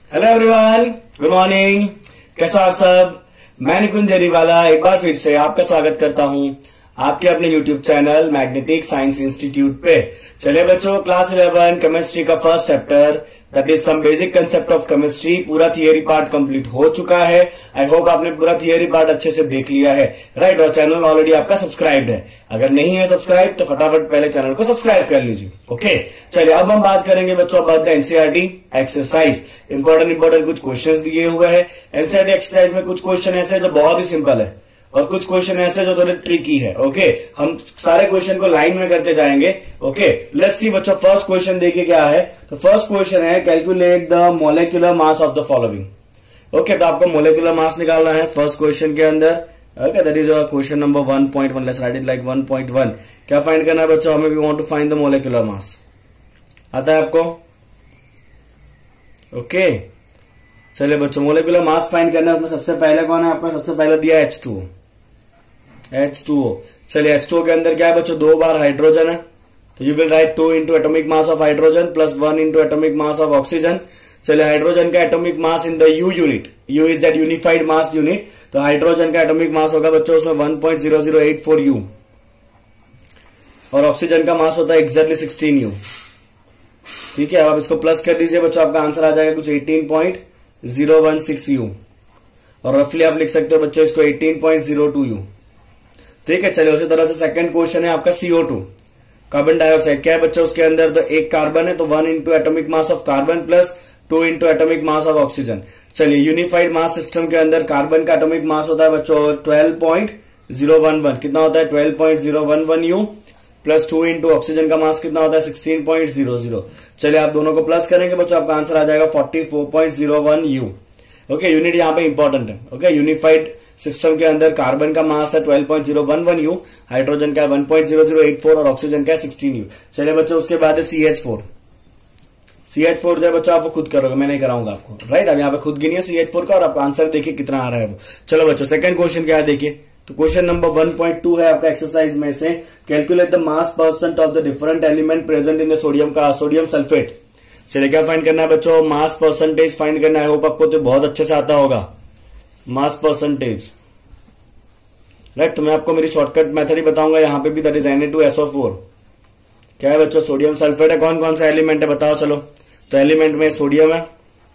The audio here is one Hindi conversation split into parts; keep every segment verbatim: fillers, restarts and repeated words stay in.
Hello everyone, good morning. कैसा आप सब? मैं निकुंज जरीवाला एक बार फिर से आपका स्वागत करता हूं आपके अपने YouTube channel magnetic science institute पे। चलिए बच्चों, क्लास इलेवन केमिस्ट्री का first chapter that is some basic concept of chemistry, पूरा थियरी पार्ट कंप्लीट हो चुका है। आई होप आपने पूरा थियरी पार्ट अच्छे से देख लिया है, राइट। और चैनल ऑलरेडी आपका सब्सक्राइब्ड है। अगर नहीं है सब्सक्राइब तो फटाफट पहले चैनल को सब्सक्राइब कर लीजिए। ओके, चलिए अब हम बात करेंगे बच्चों about the NCERT exercise. Important important कुछ क्वेश्चन दिए हुए हैं एनसीईआरटी एक्सरसाइज में। कुछ क्वेश्चन ऐसे जो बहुत ही सिंपल है और कुछ क्वेश्चन ऐसे जो थोड़े ट्रिकी है। ओके, हम सारे क्वेश्चन को लाइन में करते जाएंगे। ओके, लेट्स सी बच्चों, फर्स्ट क्वेश्चन देखिए क्या है। तो फर्स्ट क्वेश्चन है calculate the molecular mass of the following. Okay, तो आपको मोलेक्युलर मास निकालना है फर्स्ट क्वेश्चन के अंदर। Okay, that is question number one point one. Let's write it like one point one. क्या फाइंड करना है बच्चों? हमें we want to find the molecular mass. आता है आपको? ओके, चलिए बच्चों, मोलेक्युलर मास फाइंड करना है। उसमें सबसे पहले कौन है आपका? सबसे पहले दिया H two O. H two O, चलिए एच टू ओ के अंदर क्या है बच्चों? दो बार हाइड्रोजन है, तो you will write two into atomic mass of hydrogen plus one into atomic mass of oxygen. चलिए हाइड्रोजन का atomic mass in the u unit, u is that unified mass unit, तो हाइड्रोजन का एटोमिक मास होगा बच्चों उसमें one point zero zero eight four u, और ऑक्सीजन का मास होता है एक्जैक्टली सिक्सटीन यू। ठीक है, अब आप इसको प्लस कर दीजिए बच्चों, आपका आंसर आ जाएगा कुछ eighteen point zero one six you, और रफली आप लिख सकते हो बच्चों इसको eighteen point zero to you. ठीक है, चलिए उसी तरह से सेकंड क्वेश्चन है आपका C O two, carbon dioxide. क्या है बच्चों उसके अंदर? तो एक कार्बन है, तो one into atomic mass of carbon plus two into atomic mass of oxygen. चलिए यूनिफाइड मास सिस्टम के अंदर कार्बन का एटोमिक मास होता है बच्चों twelve point zero one one. कितना होता है? Twelve point zero one one u plus two into oxygen का मास कितना होता है? Sixteen point zero zero. चलिए आप दोनों को प्लस करेंगे बच्चों, आपका आंसर आ जाएगा forty four point zero one u. Okay, unit यहाँ पे इंपॉर्टेंट है। ओके, यूनिफाइड सिस्टम के अंदर कार्बन का मास है twelve point zero one one u, hydrogen का one point zero zero eight four और ऑक्सीजन का सिक्सटीन यू। चलिए बच्चों, उसके बाद है C H four. C H four जो है बच्चों आपको खुद करोगे, मैं नहीं कराऊंगा आपको, राइट। अब यहाँ पे खुद गिनिए सी एच फोर का और आप आंसर देखिए कितना आ रहा है वो। चलो बच्चों, सेकंड क्वेश्चन क्या है देखिए। तो question number one point two है आपका एक्सरसाइज में से, calculate the mass percent of the different element present in the sodium का सोडियम सल्फेट। चलिए क्या फाइंड करना है बच्चों? मास परसेंटेज फाइंड करना है। होप आपको तो बहुत अच्छे से आता होगा मास परसेंटेज, राइट। तो मैं आपको मेरी शॉर्टकट मेथड ही बताऊंगा यहाँ पे भी, that is N A two S O four. क्या है बच्चों? सोडियम सल्फेट है। कौन कौन सा एलिमेंट है बताओ? चलो, तो एलिमेंट में सोडियम है,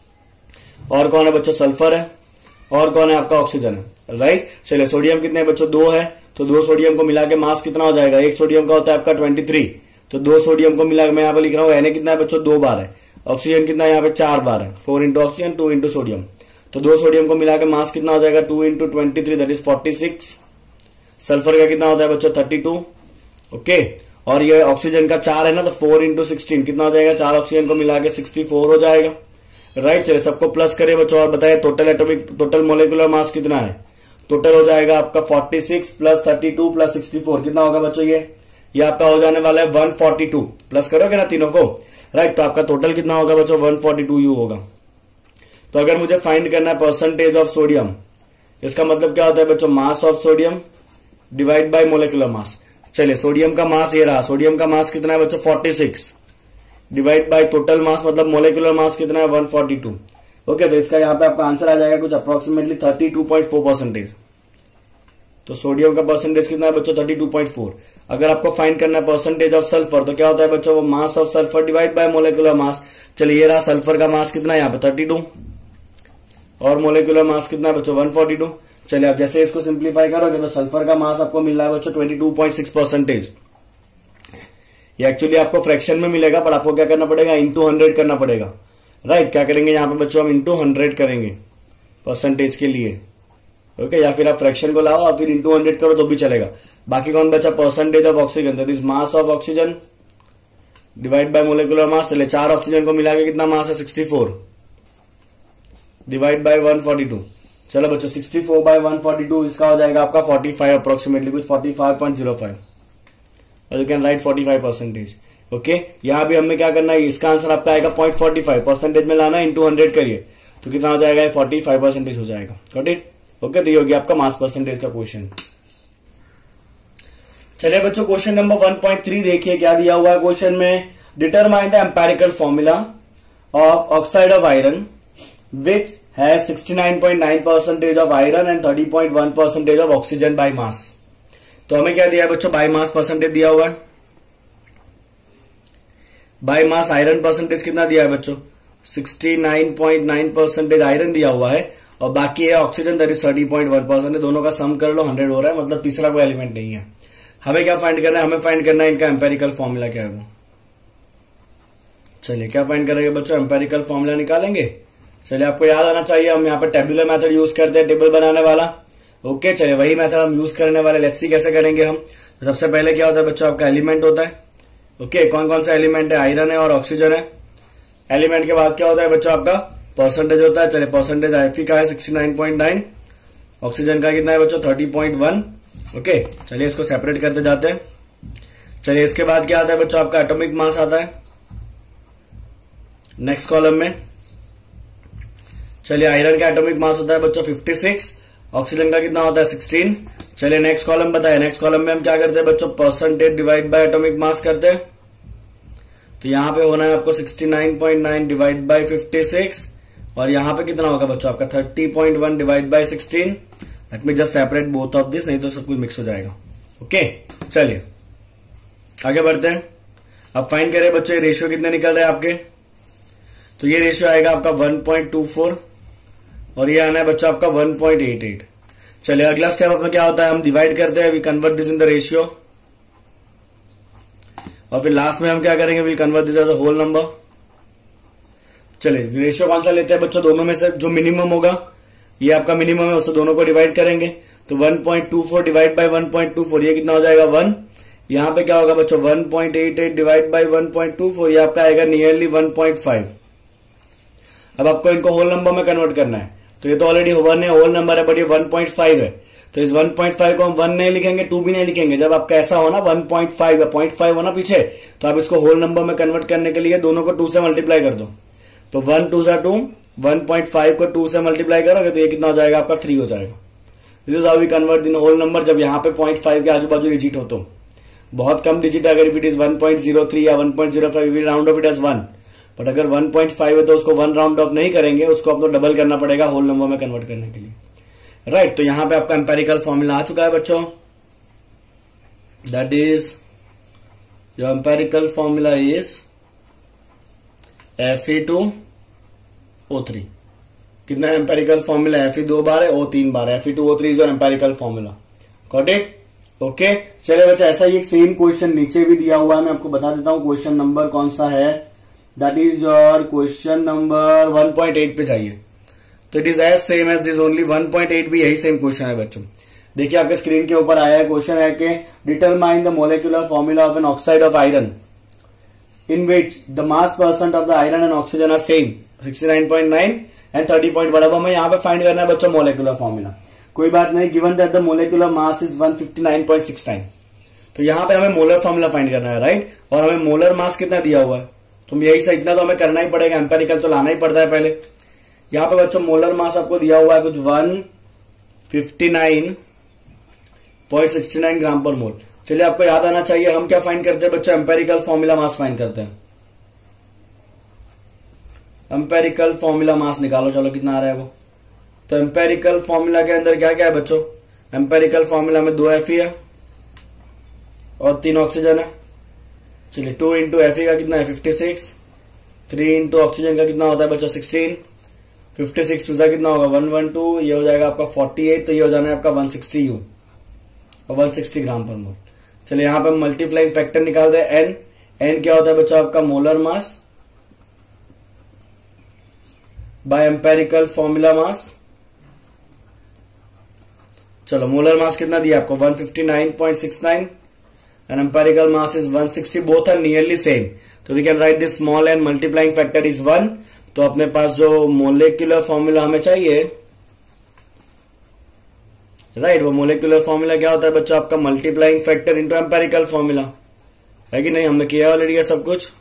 और कौन है बच्चों? सल्फर है, और कौन है आपका? ऑक्सीजन है, राइट। चलिए सोडियम कितने है बच्चों? दो है, तो दो सोडियम को मिला के मास कितना हो जाएगा? एक सोडियम का होता है आपका ट्वेंटी थ्री, तो दो सोडियम को मिला के मैं यहाँ पे लिख रहा हूँ एन ए कितना है बच्चों? दो बार है। ऑक्सीजन कितना है यहाँ पे? चार बार है, four into oxygen two into sodium, तो दो सोडियम को मिला के मास कितना हो जाएगा? Two into twenty three that is forty six. Sulphur का कितना होता है बच्चों? Thirty to. ओके, और ये ऑक्सीजन का चार है ना, तो फोर इंटू सिक्सटीन कितना हो जाएगा? चार ऑक्सीजन को मिला के सिक्सटी फोर हो जाएगा, राइट। चलिए सबको प्लस करिए बच्चों और बताइए total atomic total molecular mass कितना है? टोटल हो जाएगा आपका forty six plus thirty two plus sixty four. कितना होगा बच्चों? ये ये आपका हो जाने वाला है वन फोर्टी टू। प्लस करोगे ना तीनों को, राइट। तो आपका टोटल कितना होगा बच्चों? वन फोर्टी टू यू होगा। तो अगर मुझे फाइंड करना है परसेंटेज ऑफ सोडियम, इसका मतलब क्या होता है बच्चों? Mass of sodium divide by molecular mass. चलिए सोडियम का मास ये रहा, सोडियम का मास कितना है बच्चों? Forty six divide by total mass, मतलब मोलेकुलर मास कितना है? One forty to. ओके, तो इसका यहाँ पे आपका आंसर आ जाएगा कुछ approximately thirty two point four percentage. तो सोडियम का परसेंटेज कितना है बच्चों? Thirty two point four. अगर आपको फाइंड करना है परसेंटेज ऑफ सल्फर, तो क्या होता है बच्चों? वो mass of sulphur divide by molecular mass. चलिए ये रहा सल्फर का मास कितना है यहाँ पे? थर्टी टू, और मोलेकुलर मास कितना है बच्चों? One forty two. चलिए आप जैसे इसको सिंप्लीफाई करोगे तो सल्फर का मास आपको मिल रहा है बच्चों twenty two point six percentage. ये एक्चुअली आपको फ्रैक्शन में मिलेगा, पर आपको क्या करना पड़ेगा? इंटू हंड्रेड करना पड़ेगा, राइट। क्या करेंगे यहाँ पे बच्चों? हम इंटू हंड्रेड करेंगे परसेंटेज के लिए। ओके, या फिर आप फ्रैक्शन को लाओ और फिर इंटू हंड्रेड करो तो भी चलेगा। बाकी कौन बचा? Percentage of oxygen, that is mass of oxygen divide by molecular mass. चले चार ऑक्सीजन को मिला के कितना मास है? Sixty four divide by one forty two. चलो बच्चों sixty four by one forty two, इसका हो जाएगा आपका फोर्टी फाइव अप्रोक्सीमेटली, कुछ forty five point zero five. You can write forty five percentage. Okay, यहाँ भी हमें क्या करना है? इसका आंसर आपका आएगा पॉइंट फोर्टी फाइव, परसेंटेज में लाना है, इंटू हंड्रेड करिए तो कितना हो जाएगा? फोर्टी फाइव परसेंटेज हो जाएगा। Got it? ओके, तो ये हो गया आपका मास परसेंटेज का क्वेश्चन। चलिए बच्चों question number one point three देखिए क्या दिया हुआ है क्वेश्चन में। Determine the empirical formula of oxide of iron which has sixty nine point nine percentage of iron and thirty point one percentage of oxygen by mass. तो हमें क्या दिया है बच्चों, बाय मास परसेंटेज दिया हुआ है। बाय मास आयरन परसेंटेज कितना दिया है बच्चों, sixty nine point nine percentage iron दिया हुआ है और बाकी है oxygen that is thirty point one percent. दोनों का सम कर लो, हंड्रेड हो रहा है, मतलब तीसरा कोई एलिमेंट नहीं है। हमें क्या फाइंड करना है, हमें फाइंड करना है इनका एम्पेरिकल फॉर्मूला क्या है वो। चलिए क्या फाइंड करेंगे बच्चों, एम्पेरिकल फॉर्मूला निकालेंगे। चलिए आपको याद आना चाहिए, हम यहाँ पे टेबुलर मेथड यूज करते हैं टेबल बनाने वाला। ओके चलिए वही मेथड हम यूज करने वाले। लेट्स सी कैसे करेंगे हम। तो सबसे पहले क्या होता है बच्चों, आपका एलिमेंट होता है। ओके कौन कौन सा एलिमेंट है, आयरन है और ऑक्सीजन है। एलिमेंट के बाद क्या होता है बच्चों, आपका परसेंटेज होता है। चलिए परसेंटेज एफी का है sixty nine point nine, oxygen का कितना है बच्चों, थर्टी पॉइंट वन। ओके चलिए इसको सेपरेट करते जाते हैं। चलिए इसके बाद क्या आता है बच्चों, आपका एटॉमिक मास आता है नेक्स्ट कॉलम में। चलिए आयरन का एटॉमिक मास होता है बच्चों फिफ्टी सिक्स, ऑक्सीजन का कितना होता है सिक्सटीन। चलिए नेक्स्ट कॉलम बताए, नेक्स्ट कॉलम में हम क्या करते हैं बच्चों, percentage divide by atomic mass करते हैं। तो यहां पे होना है आपको sixty nine point nine divide by fifty six और यहां पे कितना होगा बच्चों, आपका thirty point one divide by sixteen. Let me just separate both of this, नहीं तो सब कुछ मिक्स हो जाएगा। ओके चलिए आगे बढ़ते हैं। अब फाइंड करें बच्चों, ये रेशियो कितने निकल रहे हैं आपके। तो ये रेशियो आएगा आपका वन पॉइंट टू फोर और ये आना है बच्चों आपका वन पॉइंट एट एट। चलिए अगला स्टेप अपना क्या होता है, हम डिवाइड करते हैं, we convert this in the ratio और फिर लास्ट में हम क्या करेंगे, we convert this as a whole number. चलिए रेशियो कौन सा लेते हैं बच्चों, दोनों में से जो मिनिमम होगा, ये आपका मिनिमम है, उससे दोनों को डिवाइड करेंगे। तो one point two four divide by one point two four, ये कितना हो जाएगा वन। यहां पे क्या होगा बच्चों, one point eight eight divide by one point two four, ये आपका आएगा नियरली वन पॉइंट फाइव। अब आपको इनको होल नंबर में कन्वर्ट करना है। तो ये तो ऑलरेडी वन है, होल नंबर है, बट ये वन पॉइंट फाइव है। तो इस वन पॉइंट फाइव को हम वन नहीं लिखेंगे, टू भी नहीं लिखेंगे। जब आपका ऐसा हो ना वन पॉइंट फाइव है, पॉइंट फाइव होना पीछे, तो आप इसको होल नंबर में कन्वर्ट करने के लिए दोनों को टू से मल्टीप्लाई कर दो। तो वन टू सा टू, वन पॉइंट फाइव को टू से मल्टीप्लाई करोगे तो ये कितना हो जाएगा आपका, थ्री हो जाएगा। This is how we convert in whole number जब यहाँ पे पॉइंट फाइव के आजू बाजू डिजिट हो तो। बहुत कम डिजिट अगर if it is one point zero three या one point zero five, we round off it as one. But अगर वन पॉइंट फाइव है तो उसको वन राउंड ऑफ नहीं करेंगे, उसको आपको डबल करना पड़ेगा होल नंबर में कन्वर्ट करने के लिए। राइट right, तो यहां पे आपका एम्पेरिकल फॉर्मूला आ चुका है बच्चों। That is your empirical formula is F E two O three. कितना एम्पेरिकल फॉर्मूला, एफ ई दो बार है, ओ तीन बार है। F E two O three is your empirical formula. Got it. Okay चलिए बच्चा, ऐसा ही एक सेम क्वेश्चन नीचे भी दिया हुआ है, मैं आपको बता देता हूं क्वेश्चन नंबर कौन सा है। That is your question number one point eight पे जाइए। तो it is as same as this only, one point eight भी यही सेम क्वेश्चन है बच्चों। देखिए आपके स्क्रीन के ऊपर आया है, क्वेश्चन है कि determine the molecular formula of an oxide of iron in which the mass percent of the iron and oxygen are same, sixty nine point nine and thirty point one. अब हमें यहाँ पे फाइंड करना है बच्चों मोलिकुलर फॉर्मूला। कोई बात नहीं, given that the molecular mass is one fifty nine point six nine. तो यहाँ पे हमें मोलर फॉर्मूला फाइंड करना है, राइट। और हमें मोलर मास कितना दिया हुआ है, तो यही से इतना तो हमें करना ही पड़ेगा, एम्पेरिकल तो लाना ही पड़ता है पहले। यहाँ पे बच्चों मोलर मास आपको दिया हुआ है कुछ one fifty nine point sixty nine gram पर मोल। चलिए आपको याद आना चाहिए, हम क्या फाइंड करते हैं बच्चों, एम्पेरिकल फॉर्मूला मास फाइंड करते हैं। एम्पेरिकल फॉर्मूला मास निकालो, चलो कितना आ रहा है वो। तो एम्पेरिकल फॉर्मूला के अंदर क्या क्या है बच्चों, एम्पेरिकल फॉर्मूला में दो एफ ई है और तीन ऑक्सीजन है। चलिए टू इंटू एफ ई का कितना है fifty six, three into oxygen का कितना होता है बच्चों सिक्सटीन, फिफ्टी सिक्स टू सा कितना होगा वन वन टू, ये हो जाएगा आपका फोर्टी एट, तो ये हो जाना है आपका वन सिक्सटी यू और वन सिक्सटी ग्राम पर मोल। चलिए यहां पे मल्टीप्लाइंग फैक्टर निकाल दे एन। एन क्या होता है बच्चों आपका molar mass by empirical formula mass. चलो मोलर मास कितना दिया आपको one fifty nine point six nine and empirical mass is one sixty, both are nearly same. तो we can write this small n, multiplying factor is one. तो अपने पास जो मोलिकुलर फॉर्मूला हमें चाहिए, राइट right, वो मोलिकुलर फॉर्मूला क्या होता है बच्चों आपका multiplying factor into empirical formula, है कि नहीं। हमने किया ऑलरेडी है सब कुछ।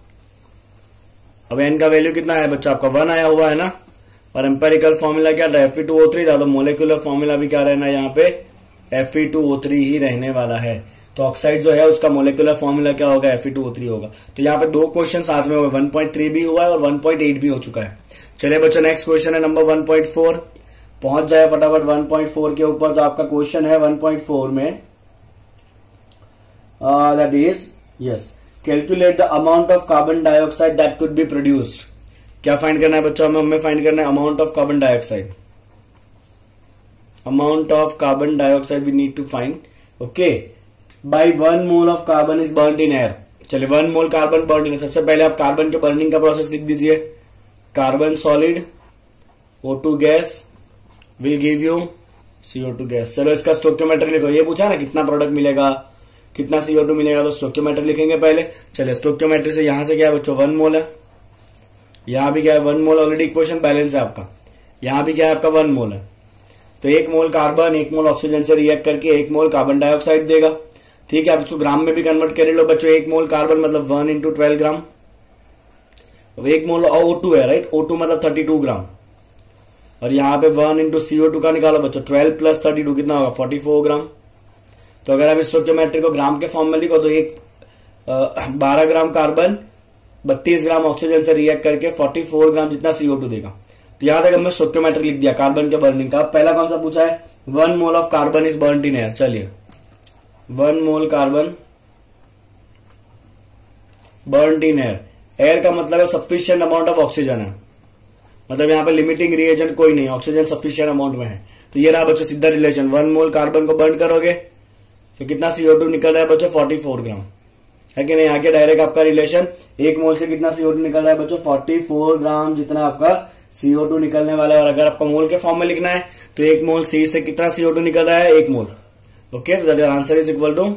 अब एन का वैल्यू कितना है बच्चों आपका वन आया हुआ है ना, और एम्पेरिकल फॉर्मूला क्या था F E two O three था, तो मोलिकुलर फॉर्मूला भी क्या रहना है यहाँ पे F E two O three ही रहने वाला है। तो ऑक्साइड जो है उसका मोलिकुलर फॉर्मूला क्या होगा, F E two O three होगा। तो यहाँ पे दो क्वेश्चन साथ में हुए, वन पॉइंट थ्री भी हुआ है और वन पॉइंट एट भी हो चुका है। चलिए बच्चों नेक्स्ट क्वेश्चन है नंबर वन पॉइंट फोर। पहुंच जाए फटाफट वन पॉइंट फोर के ऊपर। तो आपका क्वेश्चन है वन पॉइंट फोर में that is yes calculate the amount of carbon dioxide that could be produced. क्या फाइंड करना है बच्चों, हमें हमें फाइंड करना है amount of carbon dioxide. Amount of carbon dioxide we need to find, okay, by one mole of carbon is burn in air. चलिए one mole carbon burn in, सबसे पहले आप कार्बन के बर्निंग का प्रोसेस लिख दीजिए। Carbon solid, O two gas will give you C O two gas. चलो इसका स्टोइकियोमेट्री लिखो। ये पूछा ना कितना प्रोडक्ट मिलेगा, कितना सी ओ टू मिलेगा, तो स्टोइकियोमेट्री लिखेंगे पहले। चलिए स्टोइकियोमेट्री से यहां से क्या है बच्चों, वन मोल है, यहां भी क्या है one mole, already equation balance है आपका। यहां भी क्या है आपका वन मोल है, तो एक मोल कार्बन एक मोल ऑक्सीजन से रिएक्ट करके एक मोल कार्बन डाइऑक्साइड देगा। ठीक है, आप इसको ग्राम में भी कन्वर्ट कर लो बच्चों। एक मोल कार्बन मतलब वन इंटू ट्वेल्व ग्राम, एक मोल ओ टू है, राइट, ओ टू मतलब थर्टी टू ग्राम। और यहाँ पे वन इंटू सीओ टू का निकालो बच्चों, ट्वेल्व प्लस थर्टी टू कितना होगा, फोर्टी फोर ग्राम। तो अगर आप स्टोइकियोमेट्री को ग्राम के फॉर्म में लिखो तो एक बारह ग्राम कार्बन बत्तीस ग्राम ऑक्सीजन से रिएक्ट करके फोर्टी फोर ग्राम जितना सीओ टू देगा। तो यहां तक हमने स्टोइकियोमेट्री लिख दिया कार्बन के बर्निंग का। पहला कौन सा पूछा है, one mole of carbon is burn in air. चलिए one mole carbon burn in air. Air का मतलब है सफिशिएंट अमाउंट ऑफ ऑक्सीजन है, मतलब यहाँ पे लिमिटिंग रिएजेंट कोई नहीं, ऑक्सीजन सफिशिएंट अमाउंट में है। तो ये रहा बच्चों सीधा रिलेशन, वन मोल कार्बन को बर्न करोगे तो कितना सीओ टू निकल रहा है बच्चों, फोर्टी फोर ग्राम, है कि नहीं। आगे डायरेक्ट आपका रिलेशन, एक मोल से कितना सीओ टू निकल रहा है बच्चों, फोर्टी फोर ग्राम जितना आपका सीओ टू निकलने वाला है। और अगर आपको मोल के फॉर्म में लिखना है तो एक मोल सी से कितना सीओ टू निकल रहा है, एक मोल, ओके। तो that answer is equal to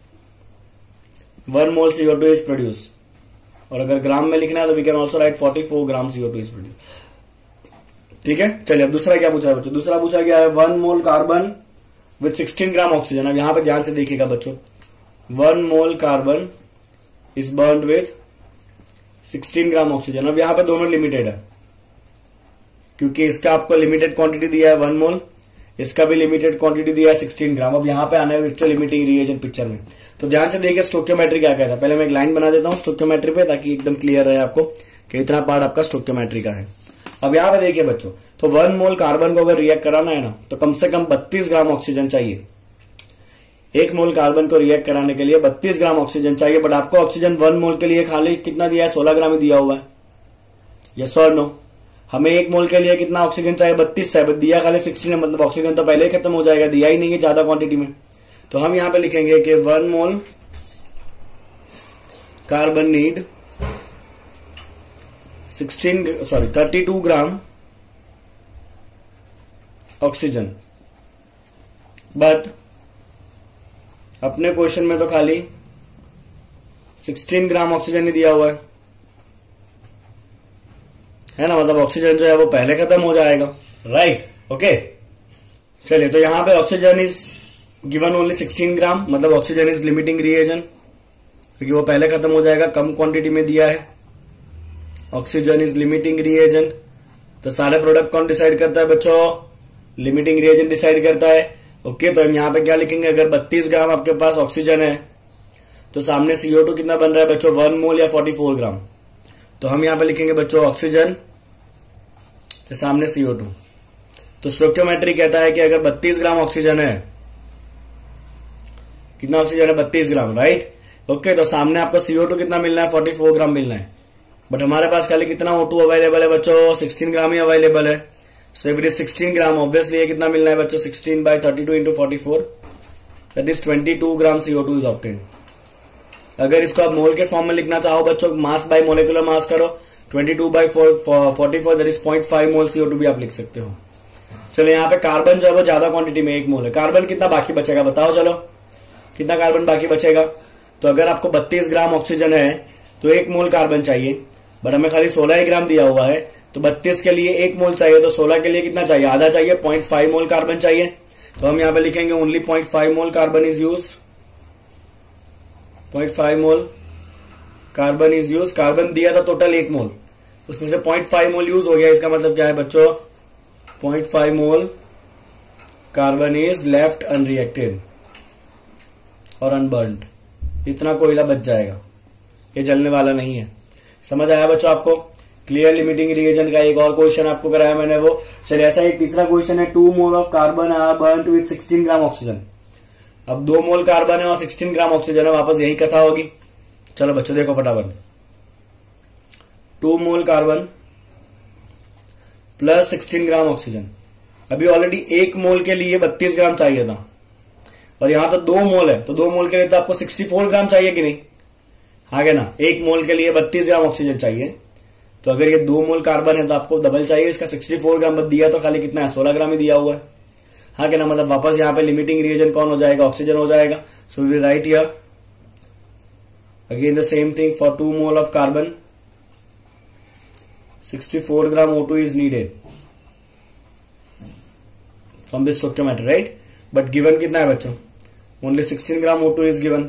one mole CO two is produce. और अगर ग्राम में लिखना है तो we can also write forty four gram CO two is produce. ठीक है, चलिए अब दूसरा क्या पूछा है बच्चों, दूसरा पूछा गया है one mole carbon with sixteen gram oxygen. अब यहां पे ध्यान से देखिएगा बच्चों, one mole carbon is burn with sixteen gram oxygen. अब यहां पे दोनों लिमिटेड है, क्योंकि इसका आपको लिमिटेड क्वांटिटी दिया है वन मोल, इसका भी लिमिटेड क्वांटिटी दिया है सिक्सटीन ग्राम। अब यहां पे आना है एक्चुअल लिमिटिंग रिएजेंट पिक्चर में। तो ध्यान से देखिए स्टोइकियोमेट्री क्या कहता है। पहले मैं एक लाइन बना देता हूं स्टोइकियोमेट्री पे, ताकि एकदम क्लियर रहे आपको कि इतना पार्ट आपका स्टोइकियोमेट्री का है। अब यहां पे देखिए बच्चों, तो वन मोल कार्बन को अगर रिएक्ट कराना है ना, तो कम से कम बत्तीस ग्राम ऑक्सीजन चाहिए। एक मोल कार्बन को रिएक्ट कराने के लिए बत्तीस ग्राम ऑक्सीजन चाहिए, बट आपको ऑक्सीजन वन मोल के लिए खाली कितना दिया है, सोलह ग्राम ही दिया हुआ है। यस और नो, हमें एक मोल के लिए कितना ऑक्सीजन चाहिए, बत्तीस है, दिया खाली सिक्सटीन है, मतलब ऑक्सीजन तो पहले ही खत्म हो जाएगा, दिया ही नहीं है ज्यादा क्वांटिटी में। तो हम यहां पे लिखेंगे कि one mole carbon need sixteen sorry thirty two gram oxygen, but अपने क्वेश्चन में तो खाली सिक्सटीन ग्राम ऑक्सीजन ही दिया हुआ है, है ना, मतलब ऑक्सीजन जो है वो पहले खत्म हो जाएगा, राइट, ओके। चलिए, तो यहां पे oxygen is given only sixteen gram, मतलब ऑक्सीजन इज लिमिटिंग रिएजेंट, क्योंकि वो पहले खत्म हो जाएगा, कम क्वांटिटी में दिया है। ऑक्सीजन इज लिमिटिंग रिएजेंट, तो सारे प्रोडक्ट कौन डिसाइड करता है बच्चों, लिमिटिंग रिएजेंट डिसाइड करता है, ओके। तो हम यहां पे क्या लिखेंगे, अगर बत्तीस ग्राम आपके पास ऑक्सीजन है तो सामने सीओ टू कितना बन रहा है बच्चों, वन मोल या फोर्टी फोर ग्राम। तो हम यहां पे लिखेंगे बच्चों ऑक्सीजन के सामने सीओ टू। तो स्टोइकियोमेट्री कहता है कि अगर बत्तीस ग्राम ऑक्सीजन है, कितना ऑक्सीजन है, बत्तीस ग्राम, राइट, ओके। तो सामने आपको सीओ टू कितना मिलना है, फोर्टी फोर ग्राम मिलना है, बट हमारे पास खाली कितना ओ टू अवेलेबल है बच्चों, सिक्सटीन ग्राम ही अवेलेबल है। So if it is sixteen gram, obviously ये कितना मिलना है बच्चों, sixteen by thirty two into forty four, that is twenty two gram CO two is obtained. अगर इसको आप मोल के फॉर्म में लिखना चाहो बच्चों, मास बाय मोलिकुलर मास करो, twenty two by forty four that is point five mole CO two भी आप लिख सकते हो। चलो, यहाँ पे कार्बन जो है वो ज्यादा क्वांटिटी में एक मोल है। कार्बन कितना बाकी बचेगा बताओ, चलो कितना कार्बन बाकी बचेगा। तो अगर आपको बत्तीस ग्राम ऑक्सीजन है तो एक मोल कार्बन चाहिए, बट हमें खाली सोलह ही ग्राम दिया हुआ है, तो बत्तीस के लिए एक मोल चाहिए, तो सोलह के लिए कितना चाहिए, आधा चाहिए, पॉइंट फाइव मोल कार्बन चाहिए। तो हम यहां पे लिखेंगे only point five mole carbon is used, point five mole carbon is use. Carbon दिया था टोटल एक मोल, उसमें से पॉइंट फाइव मोल यूज हो गया, इसका मतलब क्या है बच्चों, point five mole carbon is left unreacted, और अनबर्न्ड, इतना कोयला बच जाएगा, ये जलने वाला नहीं है। समझ आया बच्चों आपको? क्लियर। लिमिटिंग रिएजेंट का एक और क्वेश्चन आपको कराया मैंने वो। चलिए ऐसा एक तीसरा क्वेश्चन है, two mole of carbon are burned with sixteen gram oxygen. अब दो मोल कार्बन है और सिक्सटीन ग्राम ऑक्सीजन है, वापस यही कथा होगी। चलो बच्चों देखो फटाफट, two mole carbon plus sixteen gram oxygen. अभी ऑलरेडी एक मोल के लिए बत्तीस ग्राम चाहिए था और यहां तो दो मोल है, तो दो मोल के लिए तो आपको सिक्सटी फोर ग्राम चाहिए कि नहीं? हाँ क्या ना, एक मोल के लिए बत्तीस ग्राम ऑक्सीजन चाहिए, तो अगर ये दो मोल कार्बन है तो आपको डबल चाहिए, इसका सिक्सटी फोर ग्राम बस दिया तो खाली कितना है, सोलह ग्राम ही दिया हुआ है। हाँ क्या ना, मतलब वापस यहाँ पे लिमिटिंग रिएजेंट कौन हो जाएगा? ऑक्सीजन हो जाएगा। So we write here again the same thing for two mole of carbon sixty four gram O two is needed from this stoichiometry, right? But given कितना है बच्चों? Only sixteen gram O two is given.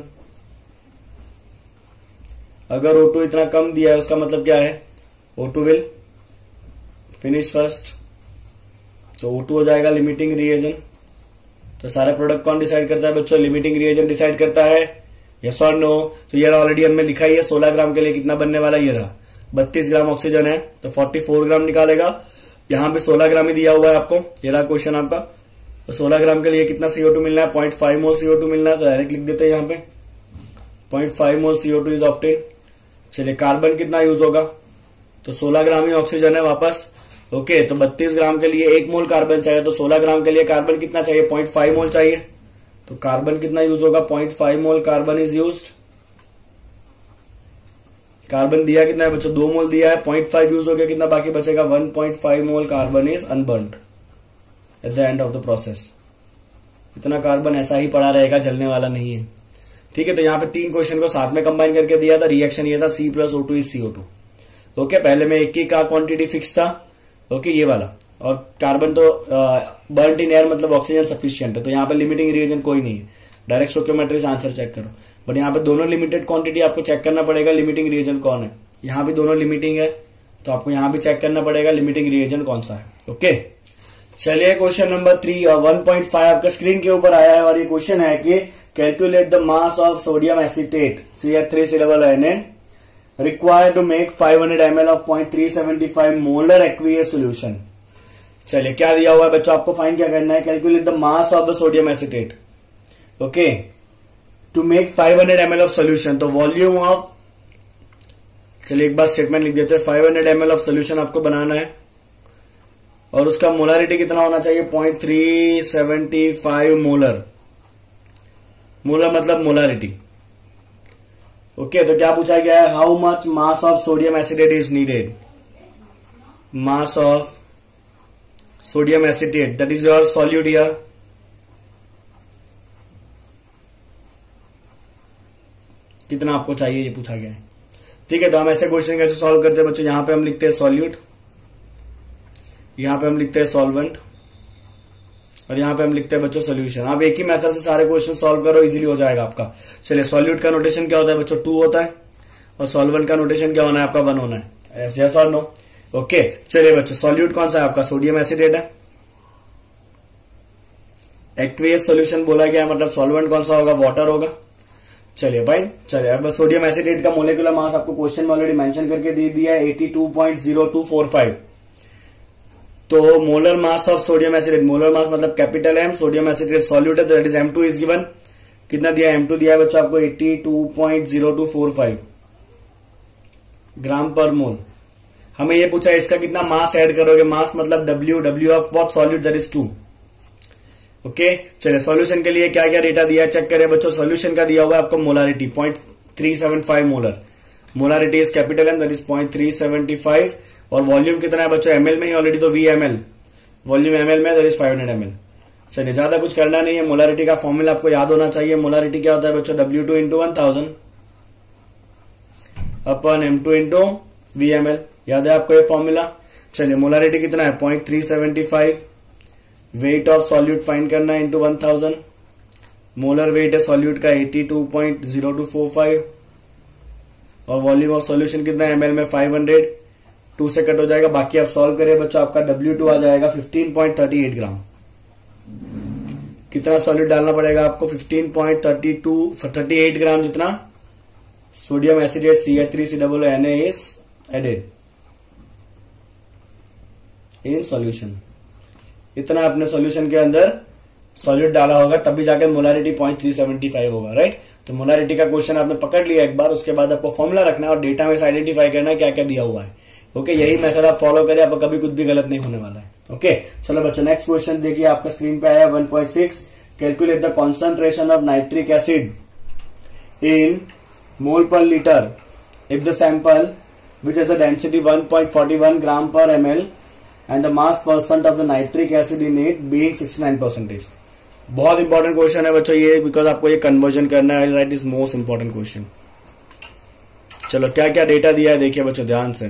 अगर O टू इतना कम दिया है उसका मतलब क्या है? O two will finish first, तो O टू हो जाएगा लिमिटिंग रिएजेंट। तो सारे प्रोडक्ट कौन डिसाइड करता है बच्चों? लिमिटिंग रिएजेंट डिसाइड करता है, यस और नो? तो ये ऑलरेडी हमने लिखा ही है, सोलह ग्राम के लिए कितना बनने वाला ये रहा, बत्तीस ग्राम ऑक्सीजन है तो फोर्टी फोर ग्राम निकालेगा। यहां पे सोलह ग्राम ही दिया हुआ है आपको, ये रहा क्वेश्चन आपका। तो सोलह ग्राम के लिए कितना सीओ टू मिलना है? Point five mole CO two मिलना है, तो डायरेक्ट लिख देते हैं यहाँ पे point five mole CO two is obtain. चलिए कार्बन कितना यूज होगा? तो सोलह ग्राम ही ऑक्सीजन है वापस। ओके, तो बत्तीस ग्राम के लिए एक मोल कार्बन चाहिए, तो सोलह ग्राम के लिए कार्बन कितना चाहिए? पॉइंट फाइव मोल चाहिए। तो कार्बन कितना यूज होगा? Point five mole carbon is used. Carbon दिया कितना है बच्चों? दो मोल दिया है, पॉइंट फाइव यूज हो गया, कितना बाकी बचेगा? One point five mole carbon is unburned at the end of the process. इतना कार्बन ऐसा ही पड़ा रहेगा, जलने वाला नहीं है। ठीक है, तो यहाँ पे तीन क्वेश्चन को साथ में कंबाइन करके दिया था। रिएक्शन ये था C plus O two is CO two. Okay, पहले में एक ही का क्वांटिटी फिक्स था, ओके ये वाला, और कार्बन तो बर्न्ड इन एयर मतलब ऑक्सीजन सफिशिएंट है, तो यहाँ पे लिमिटिंग रिएजेंट कोई नहीं है। डायरेक्ट स्टोइकियोमेट्री से आंसर चेक करो। बट यहाँ पे दोनों लिमिटेड क्वांटिटी आपको चेक करना पड़ेगा, लिमिटिंग रिएजेंट कौन है। यहाँ भी दोनों लिमिटिंग है, तो आपको यहाँ भी चेक करना पड़ेगा लिमिटिंग रिएजेंट कौन सा है। ओके, चलिए क्वेश्चन नंबर थ्री और वन पॉइंट फाइव आपका स्क्रीन के ऊपर आया है, और ये क्वेश्चन है कि calculate the mass of sodium acetate, C H three syllable है, required to make five hundred milliliters of zero point three seven five molar aqueous solution। चलिए क्या दिया हुआ है बच्चों, आपको फाइंड क्या करना है? Calculate the mass of the sodium acetate. Okay, to make five hundred M L of solution, तो वॉल्यूम ऑफ, चलिए एक बार स्टेटमेंट लिख देते हैं, five hundred M L of solution आपको बनाना है और उसका मोलारिटी कितना होना चाहिए? Point three seventy five molar. Molar मतलब मोलारिटी। ओके okay, तो क्या पूछा गया है? How much mass of sodium acetate is needed? Mass of sodium acetate, that is your solute here. कितना आपको चाहिए ये पूछा गया है। ठीक है, तो हम ऐसे क्वेश्चन कैसे सॉल्व करते हैं बच्चों? यहां पे हम लिखते हैं सॉल्यूट, यहां पे हम लिखते हैं सॉल्वेंट, और यहां पे हम लिखते हैं बच्चों सोल्यूशन। आप एक ही मेथड से सारे क्वेश्चन सॉल्व करो, इजीली हो जाएगा आपका। चलिए, सॉल्यूट का नोटेशन क्या होता है बच्चों? टू होता है, और सॉल्वेंट का नोटेशन क्या होना है आपका? वन होना है। ऐसे यस और नो? ओके, चलिए बच्चों, सॉल्यूट कौन सा है आपका? सोडियम एसिटेट है। एक्वियस सोल्यूशन बोला गया है, मतलब सॉल्वेंट कौन सा होगा? वाटर होगा। चलिए भाई, चलिए अब सोडियम एसिटेट का मोलिकुलर मास आपको क्वेश्चन में ऑलरेडी मेंशन करके दे दिया है, eighty two point zero two four five. तो molar mass of sodium acetate, molar mass मतलब capital M, sodium acetate solute है, तो that is M two is given. कितना दिया? एम टू दिया है बच्चों आपको eighty two point zero two four five gram पर मोल। हमें ये पूछा है इसका कितना मास ऐड करोगे? मास मतलब W, W of what? Solute, that is two. Okay, चलिए सॉल्यूशन के लिए क्या क्या डेटा दिया है चेक करें बच्चों। सॉल्यूशन का दिया हुआ है आपको molarity point three seven five molar, molarity is capital M, that is point three seventy five, और वॉल्यूम कितना है बच्चों? एमएल में ही ऑलरेडी, तो वी एमएल, वॉल्यूम एमएल में, that is five hundred ML. चलिए ज्यादा कुछ करना नहीं है, मोलारिटी का फॉर्मूला आपको याद होना चाहिए। मोलारिटी क्या होता है बच्चों? W two into one thousand अपन M two into V ML, याद है आपको ये फॉर्मूला। चलिए मोलारिटी कितना है? Point three seventy five. Weight of solute find करना है into one thousand. Molar weight है सॉल्यूट का eighty two point zero two four five, और वॉल्यूम ऑफ सॉल्यूशन कितना है? एमएल में फाइव हंड्रेड। टू से कट हो जाएगा, बाकी आप सॉल्व करें बच्चों, आपका डब्ल्यू टू आ जाएगा fifteen point thirty eight gram. कितना सॉलिड डालना पड़ेगा आपको, fifteen point thirty two thirty eight gram जितना sodium acetate C H three C double N A is added in solution. इतना अपने सॉल्यूशन के अंदर सॉलिड डाला होगा तभी जाके molarity point three seventy five होगा, राइट। तो मोलारिटी का क्वेश्चन आपने पकड़ लिया एक बार, उसके बाद आपको फॉर्मूला रखना है और डेटा में से आइडेंटिफाई करना है क्या क्या दिया हुआ है। ओके, यही मेथड आप फॉलो करें, आपको कभी कुछ भी गलत नहीं होने वाला है। ओके, चलो बच्चों नेक्स्ट क्वेश्चन देखिए, आपका स्क्रीन पे आया one point six. Calculate the concentration of nitric acid in mole per litre if the sample which has a density one point forty one gram per M L and the mass percent of the nitric acid in it being sixty nine percentage. बहुत इंपॉर्टेंट क्वेश्चन है बच्चों ये, बिकॉज आपको ये कन्वर्जन करना है, right. Is most important question. चलो क्या क्या डेटा दिया है देखिए बच्चों ध्यान से।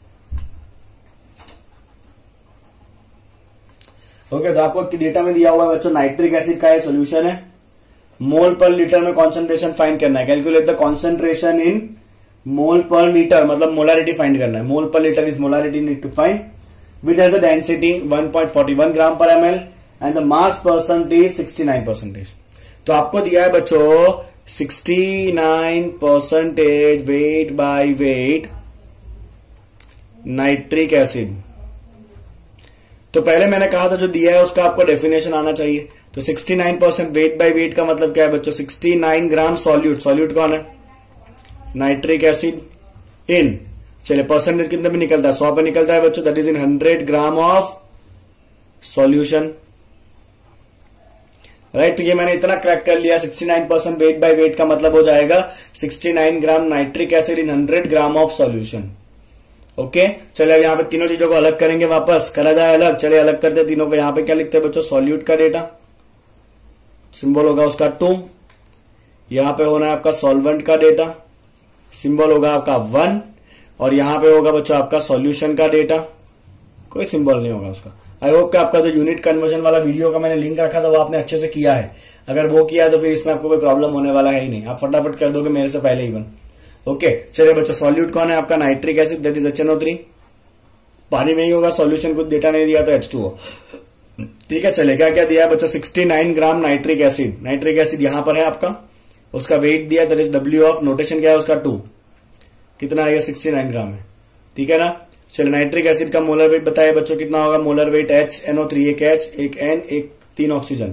ओके, तो आपको डेटा में दिया हुआ है बच्चों नाइट्रिक एसिड का ये सोल्यूशन है, मोल पर लीटर में कॉन्सेंट्रेशन फाइंड करना है। Calculate the concentration in mole per litre, मतलब मोलारिटी फाइंड करना है। Mole per litre is molarity need to find which has a density one point forty one gram per ML and the mass percent is sixty nine percentage. तो आपको दिया है बच्चों sixty nine percentage weight by weight nitric acid. तो पहले मैंने कहा था जो दिया है उसका आपको डेफिनेशन आना चाहिए। तो sixty nine percent weight by weight का मतलब क्या है बच्चों, sixty nine gram solute, solute कौन है, नाइट्रिक एसिड, इन, चलिए परसेंटेज कितने पे निकलता है, सौ पे निकलता है बच्चों, that is in hundred gram of solution, right. तो ये मैंने इतना क्रैक कर लिया, sixty nine percent weight by weight का मतलब हो जाएगा sixty nine gram nitric acid in hundred gram of solution. Okay, चलिए अब यहाँ पे तीनों चीजों को अलग करेंगे, वापस करा जाए अलग। चलिए अलग करते हैं तीनों को। यहाँ पे क्या लिखते हैं बच्चों, सॉल्यूट का डेटा, सिंबल होगा उसका टू। यहाँ पे होना है आपका सॉल्वेंट का डेटा, सिंबल होगा आपका वन। और यहाँ पे होगा बच्चों आपका सॉल्यूशन का डेटा, कोई सिंबल नहीं होगा उसका। आई होप कि आपका जो यूनिट कन्वर्जन वाला वीडियो का मैंने लिंक रखा था वो आपने अच्छे से किया है। अगर वो किया तो फिर इसमें आपको कोई प्रॉब्लम होने वाला है ही नहीं, आप फटाफट कर दोगे मेरे से पहले ही वन। ओके, चलिए बच्चों सॉल्यूट कौन है आपका, nitric acid, that is H N O three. पानी में ही होगा, सॉल्यूशन कुछ डेटा नहीं दिया तो एच टू ओ। ठीक है, चलिए क्या क्या दिया है बच्चों, sixty nine gram nitric acid. Nitric acid यहां पर है आपका, उसका वेट दिया that is W of, notation क्या है उसका टू, कितना आएगा सिक्सटी नाइन ग्राम है, ठीक है ना। चलिए नाइट्रिक एसिड का मोलर वेट बताया बच्चों कितना होगा, molar weight H N O three, एक एच एक एन एक तीन oxygen,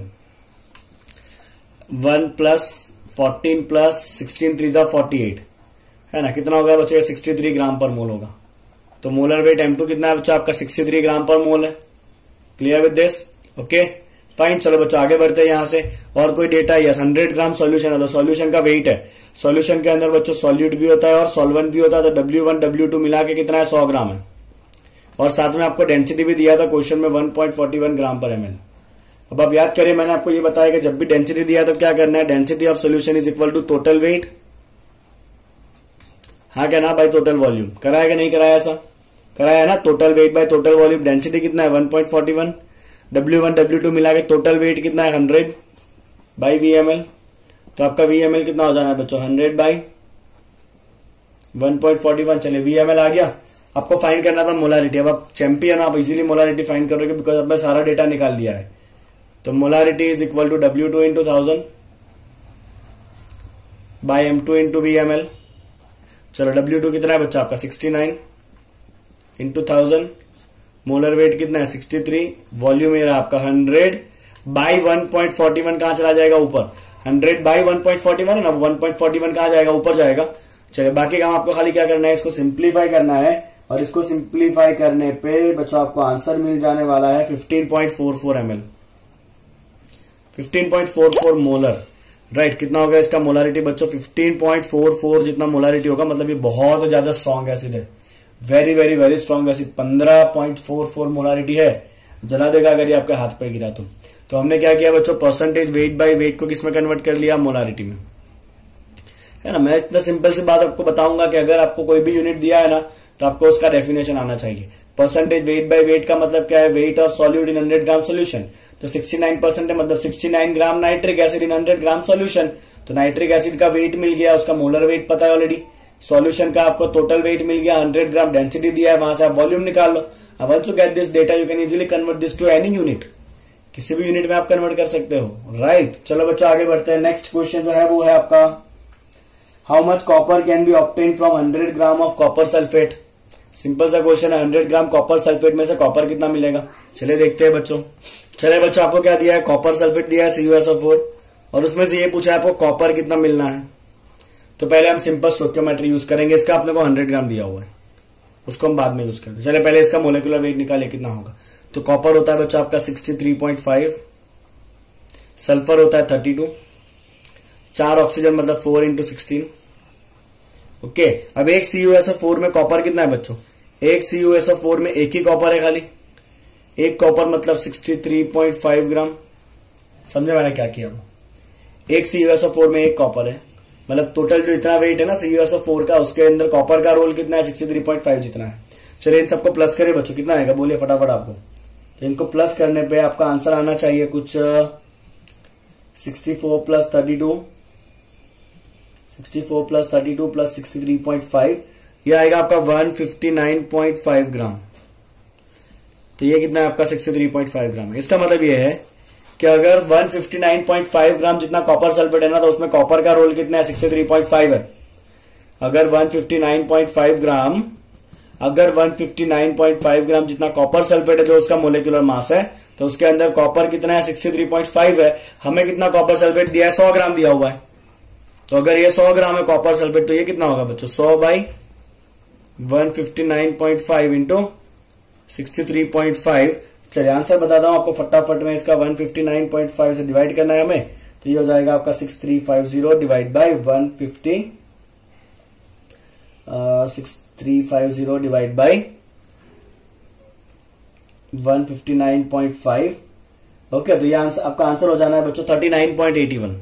one plus fourteen plus sixteen three जा फोर्टी एट है ना, कितना होगा बच्चों सिक्सटी थ्री ग्राम पर मोल होगा। तो मोलर वेट एम टू कितना है बच्चों आपका सिक्सटी थ्री ग्राम पर मोल है। Clear with this, okay fine. चलो बच्चों आगे बढ़ते हैं यहां से। और कोई data, yes hundred gram solution है, तो सॉल्यूशन का वेट है। सॉल्यूशन के अंदर बच्चों सॉल्यूट भी होता है और सॉल्वेंट भी होता है, तो डब्ल्यू वन डब्ल्यू टू मिला के कितना है, सौ ग्राम है। और साथ में आपको डेंसिटी भी दिया था क्वेश्चन में one point forty one gram per ML. अब आप याद करिए मैंने आपको ये बताया कि जब भी डेंसिटी दिया तो क्या करना है, density of solution is equal to total weight, हाँ क्या ना भाई, टोटल वॉल्यूम। कराया कि नहीं कराया, ऐसा कराया ना, total weight by total volume. Density कितना है one point forty one, W one W two मिला के टोटल वेट कितना है hundred by V M L. तो आपका वी एम एल कितना हो जाना है बच्चों, hundred by one point forty one. चलिए वी एम एल आ गया। आपको फाइंड करना था मोलारिटी। अब आप चैंपियन, आप इजीली मोलारिटी फाइंड करोगे बिकॉज अब मैं सारा डेटा निकाल दिया है। तो molarity is equal to W two into thousand by M two into V M L. चलो डब्ल्यू टू कितना है बच्चा आपका sixty nine into thousand, molar weight कितना है सिक्सटी थ्री, वॉल्यूम मेरा आपका hundred by one point forty one कहां चला जाएगा ऊपर, hundred by one point forty one है ना, वन पॉइंट फोर्टी वन कहां जाएगा ऊपर जाएगा। चलिए बाकी काम आपको खाली क्या करना है, इसको सिंप्लीफाई करना है और इसको सिंप्लीफाई करने पे बच्चों आपको आंसर मिल जाने वाला है fifteen point four four M L, fifteen point four four molar, right. कितना होगा इसका मोलारिटी बच्चों, फिफ्टीन पॉइंट फोर फोर जितना मोलारिटी होगा, मतलब ये बहुत ज्यादा स्ट्रॉन्ग एसिड है, very very very strong acid. पंद्रह पॉइंट फोर फोर मोलारिटी है, जला देगा अगर ये आपके हाथ पे गिरा तो। तो हमने क्या किया बच्चों, परसेंटेज वेट बाय वेट को किसमें कन्वर्ट कर लिया, मोलारिटी में, है ना। मैं इतना सिंपल सी बात आपको बताऊंगा कि अगर आपको कोई भी यूनिट दिया है ना तो आपको उसका डेफिनेशन आना चाहिए। परसेंटेज वेट बाय वेट का मतलब क्या है, weight of solute in hundred gram solution. तो सिक्सटी नाइन परसेंट है, मतलब sixty nine gram nitric acid in hundred gram solution. तो नाइट्रिक एसिड का वेट मिल गया, उसका मोलर वेट पता है ऑलरेडी। सॉल्यूशन का आपको टोटल वेट मिल गया, हंड्रेड ग्राम डेंसिटी दिया है, वहां से आप वॉल्यूम निकाल लो। अब once you get this data you can easily convert this to any unit. किसी भी यूनिट में आप कन्वर्ट कर सकते हो, राइट। चलो बच्चों आगे बढ़ते हैं। नेक्स्ट क्वेश्चन जो है वो है आपका, how much copper can be obtain from hundred gram of copper sulphate. Simple सा क्वेश्चन है, हंड्रेड ग्राम कॉपर सल्फेट में से कॉपर कितना मिलेगा। चलिए देखते हैं बच्चों। चलिए बच्चों आपको क्या दिया है, कॉपर सल्फेट दिया है C U S O four, और उसमें से ये पूछा है आपको कॉपर कितना मिलना है। तो पहले हम सिंपल स्टोइकियोमेट्री यूज करेंगे। इसका आपने को हंड्रेड ग्राम दिया हुआ है, उसको हम बाद में यूज करेंगे। चलिए पहले इसका मोलिकुलर वेट निकाले कितना होगा। तो कॉपर होता है बच्चों आपका sixty three point five, sulphur होता है थर्टी टू, चार ऑक्सीजन मतलब फोर इंटू सिक्सटीन। ओके, अब एक C U S O four में कॉपर कितना है बच्चों, एक C U S O four में एक ही कॉपर है खाली, एक कॉपर मतलब sixty three point five gram. समझे मैंने क्या किया, एक C U S O four में एक कॉपर है, मतलब टोटल जो इतना वेट है ना C U S O four का, उसके अंदर कॉपर का रोल कितना है, सिक्सटी थ्री पॉइंट फाइव जितना है। चलिए इन सबको प्लस करें बच्चों, कितना आएगा बोलिए फटाफट आपको। तो इनको प्लस करने पे आपका आंसर आना चाहिए कुछ sixty four plus thirty two, sixty four plus thirty two plus sixty three point five, ये आएगा आपका one fifty nine point five gram. तो ये कितना है आपका sixty three point five gram है। इसका मतलब ये है कि अगर one fifty nine point five gram जितना कॉपर सल्फेट है ना, तो उसमें कॉपर का रोल कितना है, सिक्सटी थ्री पॉइंट फाइव है। अगर one fifty nine point five gram अगर one fifty nine point five gram जितना कॉपर सल्फेट है जो उसका मोलिकुलर मास है, तो उसके अंदर कॉपर कितना है, सिक्सटी थ्री पॉइंट फाइव है। हमें कितना कॉपर सल्फेट दिया है, सौ ग्राम दिया हुआ है। तो अगर ये सौ ग्राम है कॉपर सल्फेट, तो ये कितना होगा बच्चों, सौ by one fifty nine point five into sixty three point five. चलिए आंसर बताता हूं आपको फटाफट में। इसका one fifty nine point five से डिवाइड करना है हमें, तो ये हो जाएगा आपका six three five zero divide by one fifty six three five zero divide by one fifty nine point five. Okay, तो ये आंसर आपका आंसर हो जाना है बच्चों thirty nine point eighty one.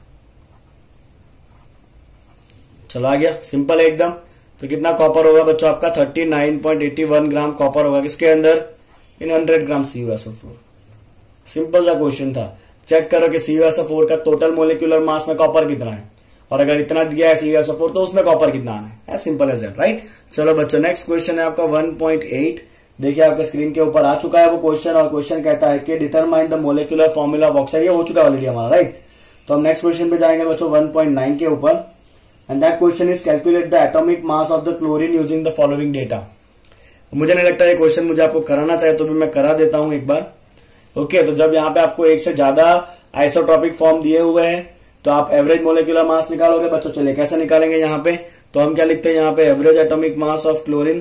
चलो आ गया, सिंपल है एकदम। तो कितना कॉपर होगा बच्चों आपका, thirty nine point eighty one gram copper होगा किसके अंदर, in hundred gram C U S O four. Simple सा क्वेश्चन था। चेक करो कि C U S O four का टोटल मोलिकुलर मास में कॉपर कितना है, और अगर इतना दिया है C U S O four तो उसमें कॉपर कितना आना है। As simple as that, right. चलो बच्चों नेक्स्ट क्वेश्चन है आपका वन पॉइंट एट। देखिए आपके स्क्रीन के ऊपर आ चुका है वो क्वेश्चन, और क्वेश्चन कहता है कि determine the molecular formula of oxide. ये हो चुका है ऑलरेडी हमारा, राइट। तो हम नेक्स्ट क्वेश्चन पे जाएंगे बच्चों वन पॉइंट नाइन के ऊपर, and that question is calculate the atomic mass of the chlorine using the following data. मुझे नहीं लगता ये क्वेश्चन मुझे आपको कराना चाहिए, तो भी मैं करा देता हूं एक बार। ओके, तो जब यहाँ पे आपको एक से ज्यादा आइसोट्रॉपिक फॉर्म दिए हुए हैं, तो आप एवरेज मोलिकुलर मास निकालोगे बच्चों। चलिए कैसे निकालेंगे यहाँ पे, तो हम क्या लिखते हैं यहाँ पे, average atomic mass of chlorine,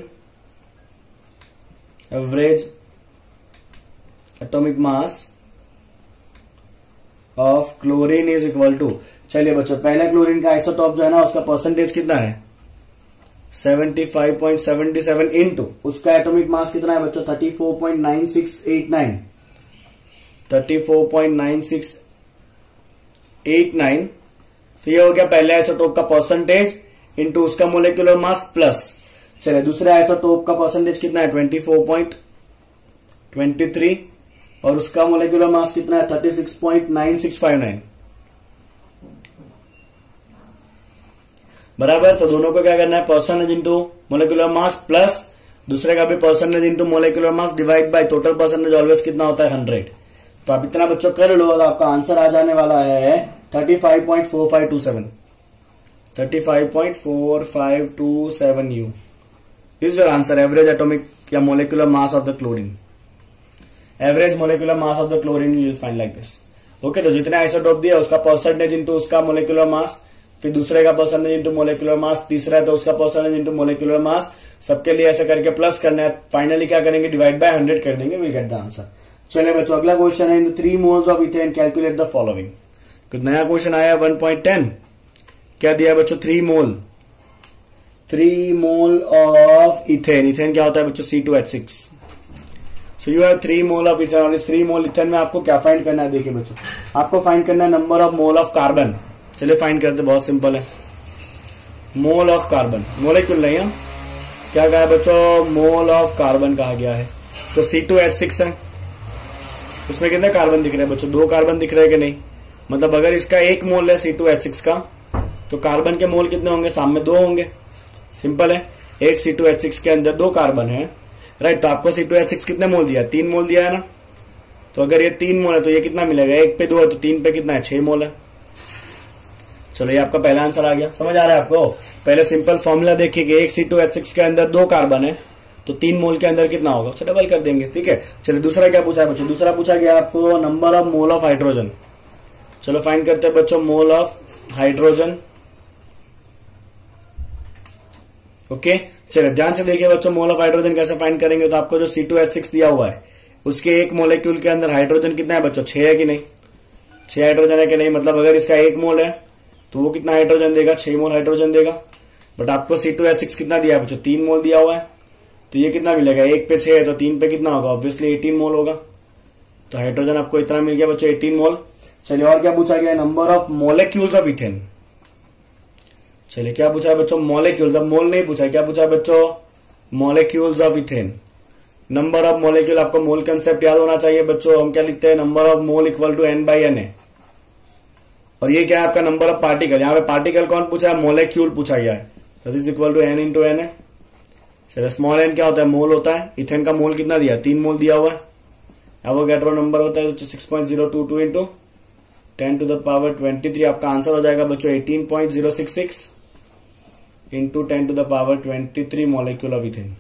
average atomic mass of chlorine is equal to, चलिए बच्चों पहले क्लोरीन का आइसोटॉप जो है ना उसका परसेंटेज कितना है, seventy five point seventy seven into उसका एटॉमिक मास कितना है बच्चों, thirty four point nine six eight nine, thirty four point nine six eight nine. तो ये हो गया पहले आइसोटोप का परसेंटेज इंटू उसका मोलिकुलर मास प्लस, चलिए दूसरे आइसोटोप का परसेंटेज कितना है, twenty four point twenty three, और उसका मोलिकुलर मास कितना है, thirty six point nine six five nine. बराबर। तो दोनों को क्या करना है, percentage into molecular mass plus दूसरे का भी percentage into molecular mass divide by total percentage always कितना होता है, हंड्रेड। तो आप इतना बच्चों कर लो, आपका आंसर आ जाने वाला है thirty five point four five two seven, thirty five point four five two seven you is your answer, average atomic या molecular mass of the chlorine. Average molecular mass of the chlorine you will find like this. Okay, तो जितने आइसोटोप दिया उसका परसेंटेज इंटू उसका मोलिकुलर मास, फिर दूसरे का परसेंटेज इंटू मोलिकुलर मास, तीसरा है तो उसका परसेंटेज इंटू मोलिकुलर मास, सबके लिए ऐसे करके प्लस करना है। फाइनली क्या करेंगे, डिवाइड बाय हंड्रेड कर देंगे, विल गेट द आंसर। चलिए बच्चों अगला क्वेश्चन है, in three moles of ethane calculate the following. कुछ नया क्वेश्चन आया है वन पॉइंट टेन। क्या दिया है बच्चों, three mole, three mole of ethane. Ethane क्या होता है बच्चों, C two H six. So you have three mole of ethane, और इस थ्री मोल इथेन में आपको क्या फाइंड करना है, देखिए बच्चों आपको फाइंड करना है number of mole of carbon. चलिए फाइंड करते, बहुत सिंपल है, मोल ऑफ कार्बन, मोलिक्यूल नहीं है, क्या कहा है बच्चों, मोल ऑफ कार्बन कहा गया है। तो सी टू एच सिक्स है, उसमें कितने कार्बन दिख रहे हैं बच्चों, दो कार्बन दिख रहे हैं कि नहीं, मतलब अगर इसका एक मोल है सी टू एच सिक्स का, तो कार्बन के मोल कितने होंगे, सामने दो होंगे। सिंपल है, एक सी टू एच सिक्स के अंदर दो कार्बन है, राइट। तो आपको सी टू एच सिक्स कितने मोल दिया, तीन मोल दिया है ना, तो अगर ये तीन मोल है तो ये कितना मिलेगा, एक पे दो है तो तीन पे कितना है, छह मोल है। चलो ये आपका पहला आंसर आ गया। समझ आ रहा है आपको? पहले सिंपल फॉर्मूला देखिए कि एक सी टू एच सिक्स के अंदर दो कार्बन है तो तीन मोल के अंदर कितना होगा, उसे डबल कर देंगे। ठीक है, चलिए दूसरा क्या पूछा है बच्चों, दूसरा पूछा गया आपको number of mole of hydrogen. चलो फाइंड करते हैं बच्चों मोल ऑफ हाइड्रोजन। ओके, चलिए ध्यान से देखिए बच्चों, मोल ऑफ हाइड्रोजन कैसे फाइंड करेंगे। तो आपको जो सी टू एच सिक्स दिया हुआ है उसके एक मोलेक्यूल के अंदर हाइड्रोजन कितना है बच्चों, छह है कि नहीं, छह हाइड्रोजन है कि नहीं। मतलब अगर इसका एक मोल है तो वो कितना हाइड्रोजन देगा, छह मोल हाइड्रोजन देगा। बट आपको सी टू एच सिक्स कितना दिया है बच्चों, तीन मोल दिया हुआ है। तो ये कितना मिलेगा, एक पे छह है तो तीन पे कितना होगा, ऑब्वियसली एटीन मोल होगा। तो हाइड्रोजन आपको इतना मिल गया बच्चों, एटीन मोल। चलिए और क्या पूछा गया, number of molecules of ethane. चलिए क्या पूछा है बच्चों, मोलेक्यूल्स। अब मोल नहीं पूछा है, क्या पूछा है बच्चों, molecules of ethane. Number of molecule, आपको मोल कंसेप्ट याद होना चाहिए बच्चों। हम क्या लिखते हैं, number of mole equal to N by N है। और ये क्या है आपका नंबर ऑफ पार्टिकल। यहाँ पे पार्टिकल कौन पूछा है, मोलेक्यूल पूछा गया है। That is equal to N into N है। चलिए स्मॉल एन क्या होता है, मोल होता है। इथेन का मोल कितना दिया, तीन मोल दिया हुआ है। एवोगैड्रो नंबर होता है six point zero two two into ten to the power twenty three. आपका आंसर हो जाएगा बच्चों eighteen point zero six six into ten to the power twenty three molecule of ethane.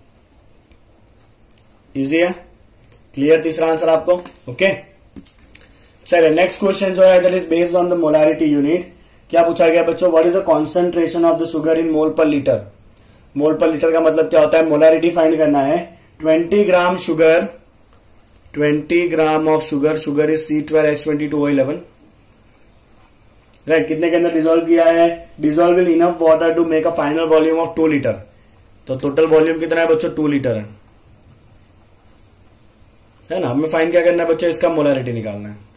Easy है, क्लियर तीसरा आंसर आपको। ओके, चलिए नेक्स्ट क्वेश्चन जो है that is based on the molarity unit. क्या पूछा गया बच्चों, what is the concentration of the sugar in mole per litre. Mole per litre का मतलब क्या होता है, मोलारिटी फाइंड करना है। Twenty gram sugar, twenty gram of sugar, sugar is C twelve H twenty two O eleven, right. कितने के अंदर डिजोल्व किया है, dissolve in enough water to make a final volume of two litre. तो टोटल वॉल्यूम कितना है बच्चों, टू लीटर है, है ना। हमें फाइंड क्या करना है बच्चों, इसका मोलारिटी निकालना है।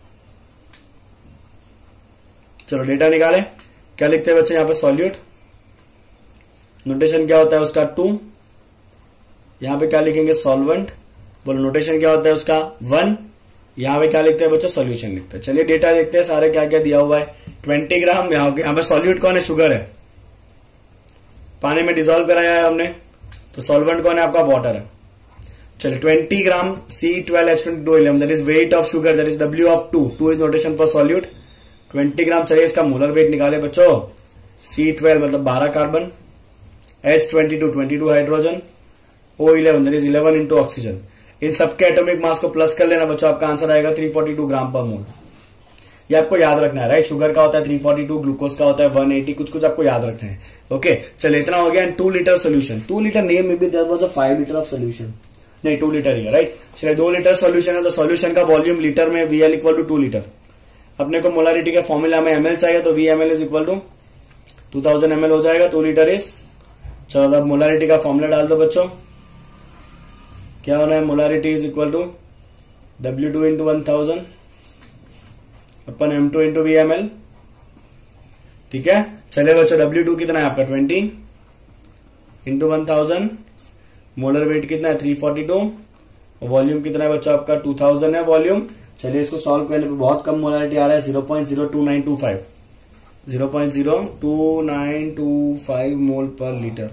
चलो डेटा निकाले, क्या लिखते हैं बच्चे यहाँ पे, सॉल्यूट। नोटेशन क्या होता है उसका, टू। यहाँ पे क्या लिखेंगे, सॉल्वेंट। बोलो नोटेशन क्या होता है उसका, वन। यहाँ पे क्या लिखते हैं बच्चों, सॉल्यूशन लिखते हैं। चलिए डेटा देखते हैं सारे क्या क्या दिया हुआ है। ट्वेंटी ग्राम यहाँ यहाँ पे सॉल्यूट कौन है, शुगर है, पानी में डिजोल्व कराया है हमने। तो सॉल्वेंट कौन है आपका, वाटर है। चलिए twenty gram C twelve H twenty two eleven that is weight of sugar, that is W of two. Two is notation for solute. Twenty gram. चलिए इसका मोलर वेट निकाले बच्चों, सी ट्वेल्व मतलब बारह carbon, H twenty two twenty two hydrogen, O eleven that is eleven into oxygen. इन सबके एटॉमिक मास को प्लस कर लेना बच्चों, आपका आंसर आएगा थ्री फोर्टी टू ग्राम पर मोल। ये आपको याद रखना है, राइट। शुगर का होता है थ्री फोर्टी टू, ग्लूकोज का होता है वन एटी, कुछ कुछ आपको याद रखना है। ओके, चलिए इतना हो गया। And two litre solution, two litre name में भी there was a five litre of solution, नहीं टू लीटर ही है, राइट। चलिए दो लीटर सोल्यूशन है तो सोल्यूशन का वॉल्यूम लीटर में V L equal to two litre. अपने को मोलारिटी के फॉर्मूला में एमएल चाहिए तो V M L is equal to two thousand ML हो जाएगा, टू लीटर इज। चलो अब मोलारिटी का फॉर्मूला डाल दो बच्चों, क्या होना है, molarity is equal to W two into one thousand upon M two into V M L. ठीक है, चले बच्चों डब्ल्यू टू कितना है आपका, twenty into one thousand. Molar weight कितना है, थ्री फोर्टी टू। वॉल्यूम कितना है बच्चों आपका, टू थाउजेंड है वॉल्यूम। चलिए इसको सॉल्व करने पे बहुत कम मोलारिटी आ रहा है, zero point zero two nine two five, zero point zero two nine two five mole per litre.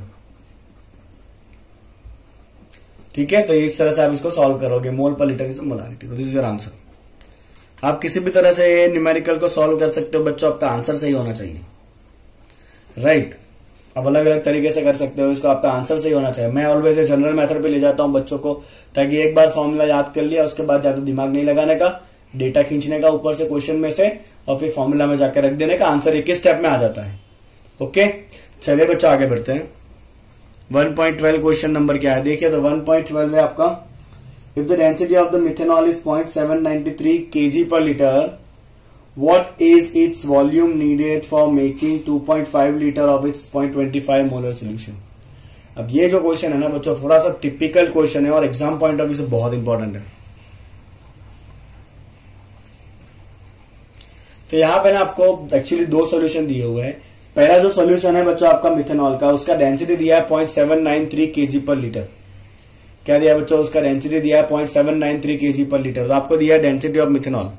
ठीक है, तो इस तरह से आप इसको सॉल्व करोगे, mole per litre is molarity. तो दिस इज योर आंसर। आप किसी भी तरह से न्यूमेरिकल को सॉल्व कर सकते हो बच्चों, आपका आंसर सही होना चाहिए, राइट right. अब अलग अलग तरीके से कर सकते हो इसको, आपका आंसर सही होना चाहिए। मैं ऑलवेज जनरल मेथड पे ले जाता हूं बच्चों को, ताकि एक बार फॉर्मूला याद कर लिया उसके बाद ज्यादा दिमाग नहीं लगाने का, डेटा खींचने का ऊपर से क्वेश्चन में से, और फिर फॉर्मूला में जाकर रख देने का, आंसर एक ही स्टेप में आ जाता है। ओके, चलिए बच्चों आगे बढ़ते हैं। One point twelve question number क्या है देखिए, तो वन पॉइंट ट्वेल्व है आपका, if the density of the methanol is point seven ninety three KG per litre, what is its volume needed for making two point five liter of its zero point two five molar solution। अब ये जो क्वेश्चन है ना बच्चों, थोड़ा सा टिपिकल क्वेश्चन है और एग्जाम पॉइंट ऑफ व्यू से बहुत इंपॉर्टेंट है। तो यहां पे ना आपको एक्चुअली दो सॉल्यूशन दिए हुए हैं। पहला जो सॉल्यूशन है बच्चों आपका मिथेनॉल का, उसका डेंसिटी दिया है point seven nine three KG per litre. क्या दिया बच्चों, उसका डेंसिटी दिया है point seven nine three KG per litre. तो आपको दिया है डेंसिटी ऑफ मिथेनॉल,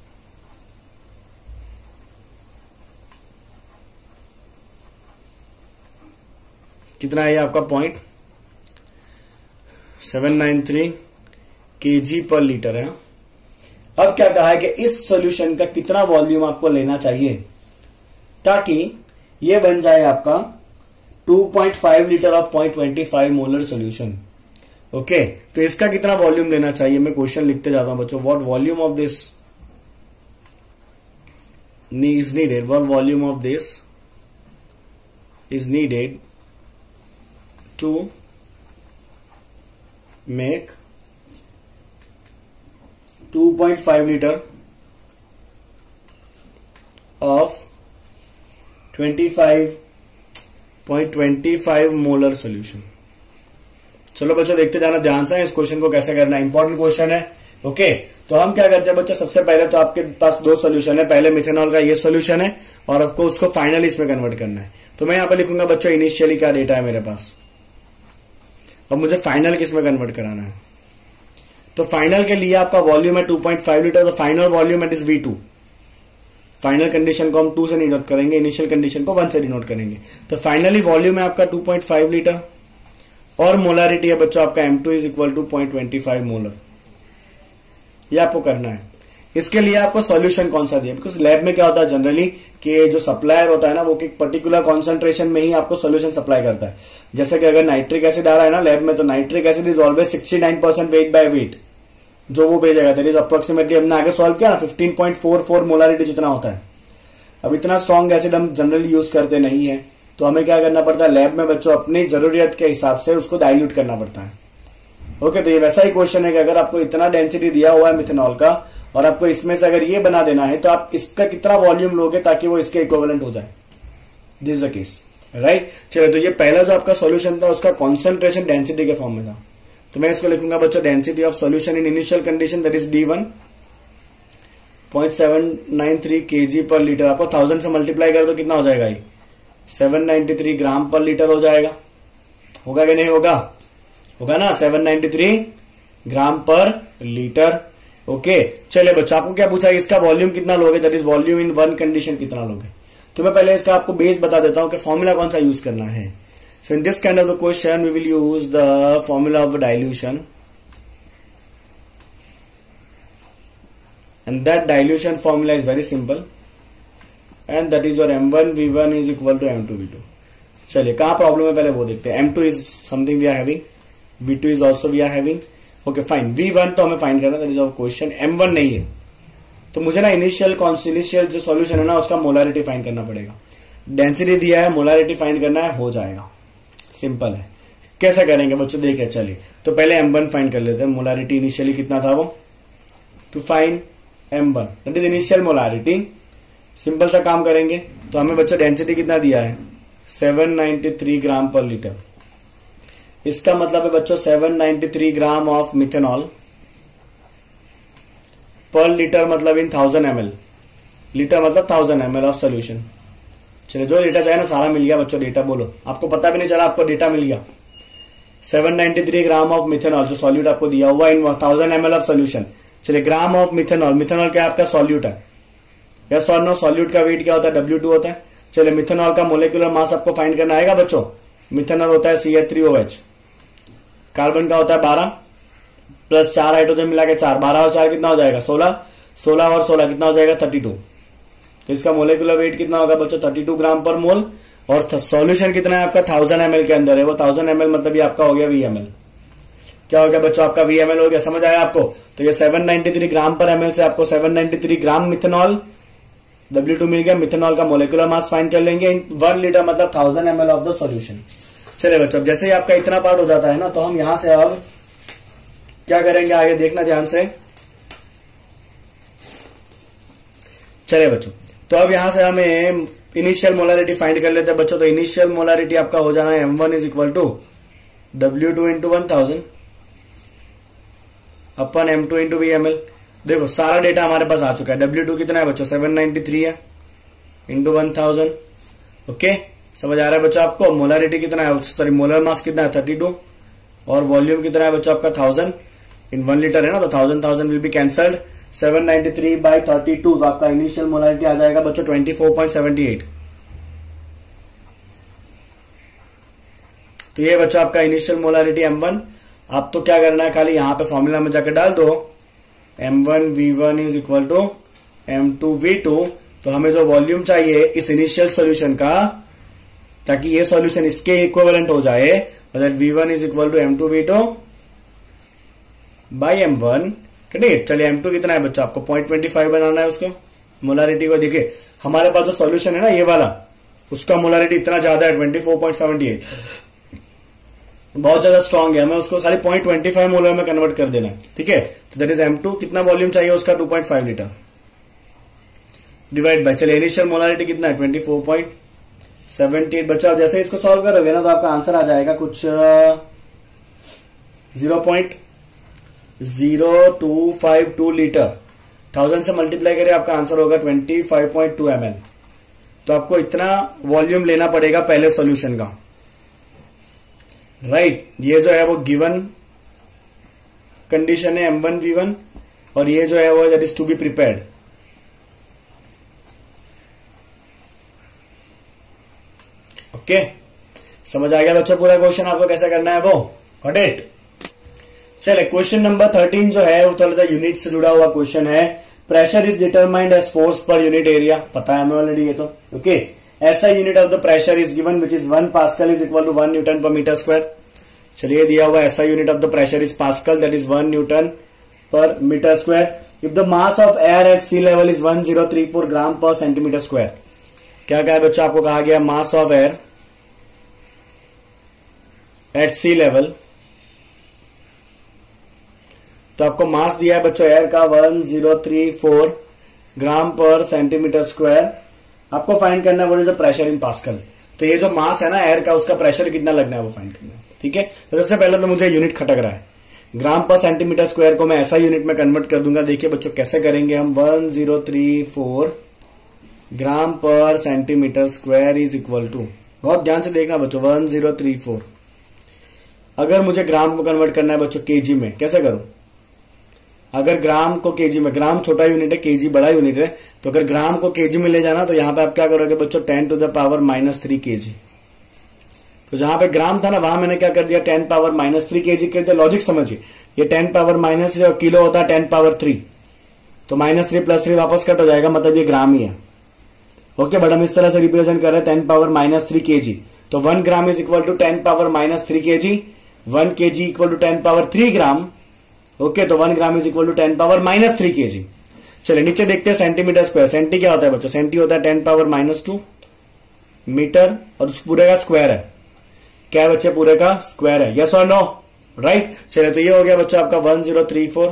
कितना है आपका, point seven nine three KG per litre है। अब क्या कहा है कि इस सॉल्यूशन का कितना वॉल्यूम आपको लेना चाहिए ताकि ये बन जाए आपका two point five litre of point twenty five molar solution. Okay, तो इसका कितना वॉल्यूम लेना चाहिए, मैं क्वेश्चन लिखते जाता हूं बच्चों। What volume of this is needed, what volume of this is needed to make two point five litre of twenty five point twenty five molar solution. चलो बच्चों देखते जाना ध्यान से इस क्वेश्चन को कैसे करना है, इंपॉर्टेंट क्वेश्चन है। ओके, तो हम क्या करते हैं बच्चों, सबसे पहले तो आपके पास दो सोल्यूशन है, पहले मिथेनॉल का ये सोल्यूशन है और आपको उसको फाइनली इसमें कन्वर्ट करना है। तो मैं यहां पर लिखूंगा बच्चों इनिशियली क्या डेटा है मेरे पास, अब मुझे फाइनल किस में कन्वर्ट कराना है। तो फाइनल के लिए आपका वॉल्यूम है टू पॉइंट फाइव लीटर, तो final volume it is V two. Final condition को हम टू से डिनोट करेंगे, इनिशियल कंडीशन को वन से डिनोट करेंगे। तो फाइनली वॉल्यूम है आपका टू पॉइंट फाइव लीटर और मोलारिटी है बच्चों आपका M two is equal to point twenty five molar. ये आपको करना है। इसके लिए आपको सॉल्यूशन कौन सा दिया, बिकॉज लैब में क्या होता है जनरली कि जो सप्लायर होता है ना वो एक पर्टिकुलर कॉन्सेंट्रेशन में ही आपको सॉल्यूशन सप्लाई करता है। जैसे कि अगर नाइट्रिक एसिड आ रहा है ना लैब में, तो nitric acid is always sixty nine percent weight by weight जो वो भेजेगा। दैट इज अप्रोक्सीमेटली हमने आगे सॉल्व किया ना fifteen point four four molarity जितना होता है। अब इतना स्ट्रॉन्ग एसिड हम जनरली यूज करते नहीं है, तो हमें क्या करना पड़ता है लैब में बच्चों अपनी जरूरत के हिसाब से उसको डाइल्यूट करना पड़ता है। ओके, तो ये वैसा ही क्वेश्चन है कि अगर आपको इतना डेंसिटी दिया हुआ है मिथेनॉल का और आपको इसमें से अगर ये बना देना है तो आप इसका कितना वॉल्यूम लोगे ताकि वो इसके इक्विवेलेंट हो जाए। This is the case, right. चलो, तो ये पहला जो आपका सॉल्यूशन था उसका कॉन्सेंट्रेशन डेंसिटी के फॉर्म में था, तो मैं इसको लिखूंगा बच्चों density of solution in initial condition that is D one point seven nine three KG per litre. आपको थाउजेंड से मल्टीप्लाई कर दो कितना हो जाएगा, ये सेवन नाइन्टी थ्री ग्राम पर लीटर हो जाएगा। होगा कि नहीं होगा, होगा ना, सेवन नाइन्टी थ्री ग्राम पर लीटर। ओके, चलिए बच्चों आपको क्या पूछा इसका वॉल्यूम कितना लोगे, that is volume in one condition कितना लोगे। तो मैं पहले इसका आपको बेस बता देता हूं कि फॉर्मूला कौन सा यूज करना है। So in this kind of the question we will use the formula of dilution and that dilution formula is very simple and that is your M one V one is equal to M two V two. चलिए कहां प्रॉब्लम है पहले वो देखते हैं। M two is something we are having, V two is also we are having, okay fine। V one तो हमें फाइंड करना, that is our question। M one नहीं है तो मुझे ना इनिशियल इनिशियल जो सॉल्यूशन है ना उसका मोलारिटी फाइंड करना पड़ेगा। डेंसिटी दिया है, मोलारिटी फाइंड करना है, हो जाएगा, सिंपल है। कैसे करेंगे बच्चों देखिए, चलिए तो पहले एम वन फाइंड कर लेते हैं। मोलारिटी इनिशियली कितना था वो, to find M one that is initial molarity. Simple सा काम करेंगे तो हमें बच्चों डेंसिटी कितना दिया है, सेवन नाइन्टी थ्री ग्राम पर लीटर। इसका मतलब है बच्चों seven ninety three gram of methanol per litre, मतलब in thousand M L. Litre मतलब thousand M L of solution. चलिए जो डेटा चाहिए ना सारा मिल गया बच्चों, डेटा बोलो, आपको पता भी नहीं चला आपको डेटा मिल गया। Seven ninety three gram of methanol जो सॉल्यूट आपको दिया हुआ in thousand M L of solution. चलिए ग्राम ऑफ मिथेनॉल, मिथेनॉल क्या आपका सॉल्यूट है, यस और नो, सॉल्यूट का वेट क्या होता है, डब्ल्यू टू होता है। चलिए मिथेनॉल का मोलिकुलर मास आपको फाइंड करना आएगा बच्चों। मिथेनॉल होता है C H three O H, carbon का होता है बारह प्लस चार हाइड्रोजन मिला के चार, बारह और चार कितना हो जाएगा सोलह, सोलह और सोलह कितना हो जाएगा थर्टी टू। तो इसका मोलिकुलर वेट कितना होगा बच्चों, थर्टी टू ग्राम पर मोल। और सॉल्यूशन कितना है आपका, थाउजेंड एमएल के अंदर है, वो थाउजेंड एमएल मतलब ये आपका हो गया वी एम एल। क्या हो गया बच्चों, आपका वी एम एल हो गया, समझ आया आपको। तो ये सेवन नाइन्टी थ्री ग्राम पर एमएल से आपको seven ninety three gram methanol W two मिल गया। मिथेनॉल का मोलिकुलर मास फाइंड कर लेंगे, वन लीटर मतलब thousand ML of the solution. चलिए बच्चों जैसे ही आपका इतना पार्ट हो जाता है ना तो हम यहां से अब क्या करेंगे आगे देखना ध्यान से। चलिए बच्चों तो अब यहां से हमें इनिशियल मोलारिटी फाइंड कर लेते हैं बच्चों। तो इनिशियल मोलारिटी आपका हो जाना है M one is equal to W two into one thousand upon M two into V M L. देखो सारा डेटा हमारे पास आ चुका है। डब्ल्यू टू कितना है बच्चों, सेवन नाइन्टी थ्री है इंटू वन थाउजेंड। ओके समझ आ रहा है बच्चों आपको। मोलारिटी कितना है, सॉरी मोलर मास कितना है थर्टी टू, और वॉल्यूम कितना है बच्चों आपका थाउजेंड। इन वन लीटर है ना तो thousand thousand will be cancelled. Seven ninety three by thirty two तो आपका इनिशियल मोलारिटी आ जाएगा बच्चों twenty four point seventy eight. तो ये बच्चों आपका इनिशियल मोलारिटी एम वन। आप तो क्या करना है, खाली यहां पे फॉर्मूला में जाकर डाल दो M one V one is equal to M two V two. तो हमें जो वॉल्यूम चाहिए इस इनिशियल सॉल्यूशन का, ताकि ये सॉल्यूशन इसके इक्विवेलेंट हो जाए, that V one is equal to M two V two by M one. ठीक, चलिए एम टू कितना है बच्चा, आपको पॉइंट ट्वेंटी फाइव बनाना है उसको। मोलारिटी को देखिए, हमारे पास जो सॉल्यूशन है ना ये वाला, उसका मोलारिटी इतना ज्यादा है twenty four point seventy eight, बहुत ज्यादा स्ट्रांग है, हमें उसको खाली पॉइंट ट्वेंटी फाइव मोलर में कन्वर्ट कर देना है। ठीक है, तो दैट इज एम टू, कितना वॉल्यूम चाहिए उसका, two point five litre divide by, चलिए इनिशियल मोलारिटी कितना है twenty four point seventy eight. बच्चा जैसे इसको सॉल्व करोगे ना तो आपका आंसर आ जाएगा कुछ zero point zero two five two litre, thousand से मल्टीप्लाई करें आपका आंसर होगा twenty five point two M L. तो आपको इतना वॉल्यूम लेना पड़ेगा पहले सॉल्यूशन का, राइट right. ये जो है वो गिवन कंडीशन है एम वन वी वन, और ये जो है वो that is to be prepared. Okay, समझ आ गया बच्चों पूरा क्वेश्चन आपको कैसे करना है वो, गॉट इट। चले क्वेश्चन नंबर थर्टीन जो है वो थोड़ा सा यूनिट से जुड़ा हुआ क्वेश्चन है। Pressure is determined as force per unit area, पता है हमें ऑलरेडी ये तो। ओके, ऐसा unit of the pressure is given which is one pascal is equal to one newton per metre square. चलिए दिया हुआ ऐसा unit of the pressure is pascal, that is one newton per metre square. If the mass of air at sea level is one zero three four gram per centimetre square. क्या कहा है बच्चों, आपको कहा गया mass of air at sea level, तो आपको मास दिया है बच्चों एयर का one zero three four gram per centimetre square. आपको फाइंड करना है what is the pressure in pascal. तो ये जो मास है ना एयर का, उसका प्रेशर कितना लगना है वो फाइंड करना है। ठीक है, तो सबसे पहले तो मुझे यूनिट खटक रहा है, ग्राम पर सेंटीमीटर स्क्वायर को मैं ऐसा यूनिट में कन्वर्ट कर दूंगा। देखिए बच्चों कैसे करेंगे हम, one zero three four gram per centimetre square is equal to, बहुत ध्यान से देखना बच्चों, वन जीरो थ्री फोर। अगर मुझे ग्राम को कन्वर्ट करना है बच्चों केजी में, कैसे करूं? अगर ग्राम को केजी में, ग्राम छोटा यूनिट है, केजी बड़ा यूनिट है, तो अगर ग्राम को केजी में ले जाना तो यहां पे आप क्या करोगे बच्चों, ten to the power minus three KG. तो जहां पे ग्राम था ना वहां मैंने क्या कर दिया, ten power minus three KG कर दिया। लॉजिक समझिए, ये टेन पावर माइनस थ्री और किलो होता है टेन पावर थ्री, तो माइनस थ्री प्लस थ्री वापस कट हो जाएगा, मतलब ये ग्राम ही है। ओके, बट हम इस तरह से रिप्रेजेंट कर रहे हैं ten power minus three KG, तो one gram is equal to ten power minus three KG, one KG equal to ten power three gram. Okay, तो one gram is equal to ten power minus three KG. चलिए नीचे देखते हैं सेंटीमीटर स्क्वायर। सेंटी क्या होता है बच्चों, सेंटी होता है ten power minus two metre, और उस पूरे का स्क्वायर है। क्या बच्चे, पूरे का स्क्वायर है, यस और नो, राइट। चलिए तो ये हो गया बच्चों आपका one zero three four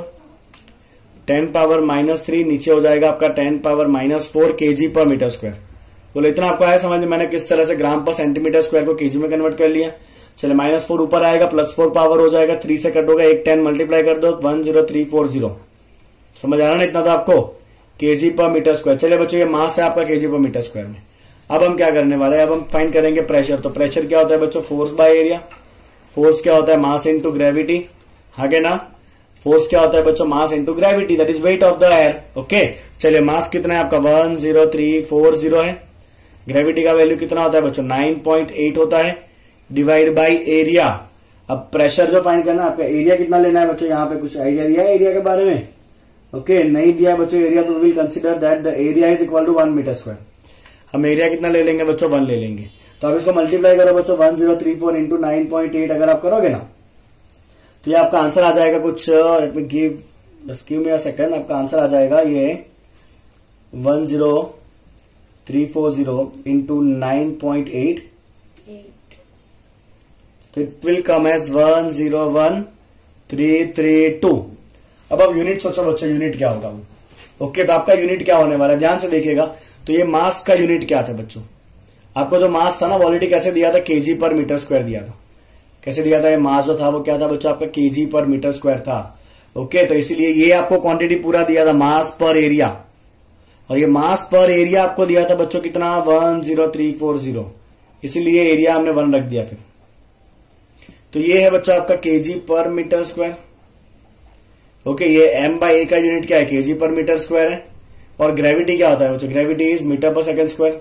ten power minus three, नीचे हो जाएगा आपका ten power minus four KG per metre square. बोलो इतना आपको आया समझ में, मैंने किस तरह से ग्राम पर सेंटीमीटर स्क्वायर को केजी में कन्वर्ट कर लिया। चले माइनस फोर ऊपर आएगा, प्लस फोर पावर हो जाएगा, थ्री से कट होगा, एक टेन मल्टीप्लाई कर दो, one zero three four zero. समझ आ रहा ना इतना तो आपको, केजी पर मीटर स्क्वायर। चलिए बच्चों ये मास है आपका केजी पर मीटर स्क्वायर में। अब हम क्या करने वाले हैं, अब हम फाइंड करेंगे प्रेशर। तो प्रेशर क्या होता है बच्चों, फोर्स बाय एरिया। फोर्स क्या होता है, मास इनटू ग्रेविटी, आगे ना। फोर्स क्या होता है बच्चों, mass into gravity, that is weight of the air. Okay, चलिए मास कितना है आपका, one zero three four zero है। ग्रेविटी का वैल्यू कितना होता है बच्चों, नाइन पॉइंट एट होता है, डिवाइड बाई एरिया। अब प्रेशर जो फाइंड करना है आपका, एरिया कितना लेना है बच्चों, यहाँ पे कुछ आइडिया दिया है एरिया के बारे में? ओके okay, नहीं दिया बच्चों एरिया, तो will consider that the area is equal to one metre square. हम एरिया कितना ले लेंगे बच्चों, वन ले लेंगे। तो अब इसको मल्टीप्लाई करो बच्चों, one zero three four into nine point eight अगर आप करोगे ना, तो ये आपका आंसर आ जाएगा कुछ, let me give just give me a second, आपका आंसर आ जाएगा ये one zero three four zero into nine point eight, तो it will come as one zero one three three two. अब अब यूनिट सोचो बच्चों, यूनिट क्या होगा वो। ओके, तो आपका यूनिट क्या होने वाला है, ध्यान से देखिएगा। तो ये मास का यूनिट क्या था बच्चों, आपको जो मास था ना वो ऑलरेडी कैसे दिया था, केजी पर मीटर स्क्वायर दिया था। कैसे दिया था, ये मास जो था वो क्या था बच्चों आपका, केजी पर मीटर स्क्वायर था। ओके, तो इसीलिए ये आपको क्वांटिटी पूरा दिया था, मास पर एरिया। और ये मास पर एरिया आपको दिया था बच्चों कितना, one zero three four zero, इसीलिए एरिया हमने वन रख दिया फिर। तो ये है बच्चों आपका KG per metre square. Okay, ये एम बाई ए का यूनिट क्या है, केजी पर मीटर स्क्वायर है। और ग्रेविटी क्या होता है बच्चों, gravity is metre per second square,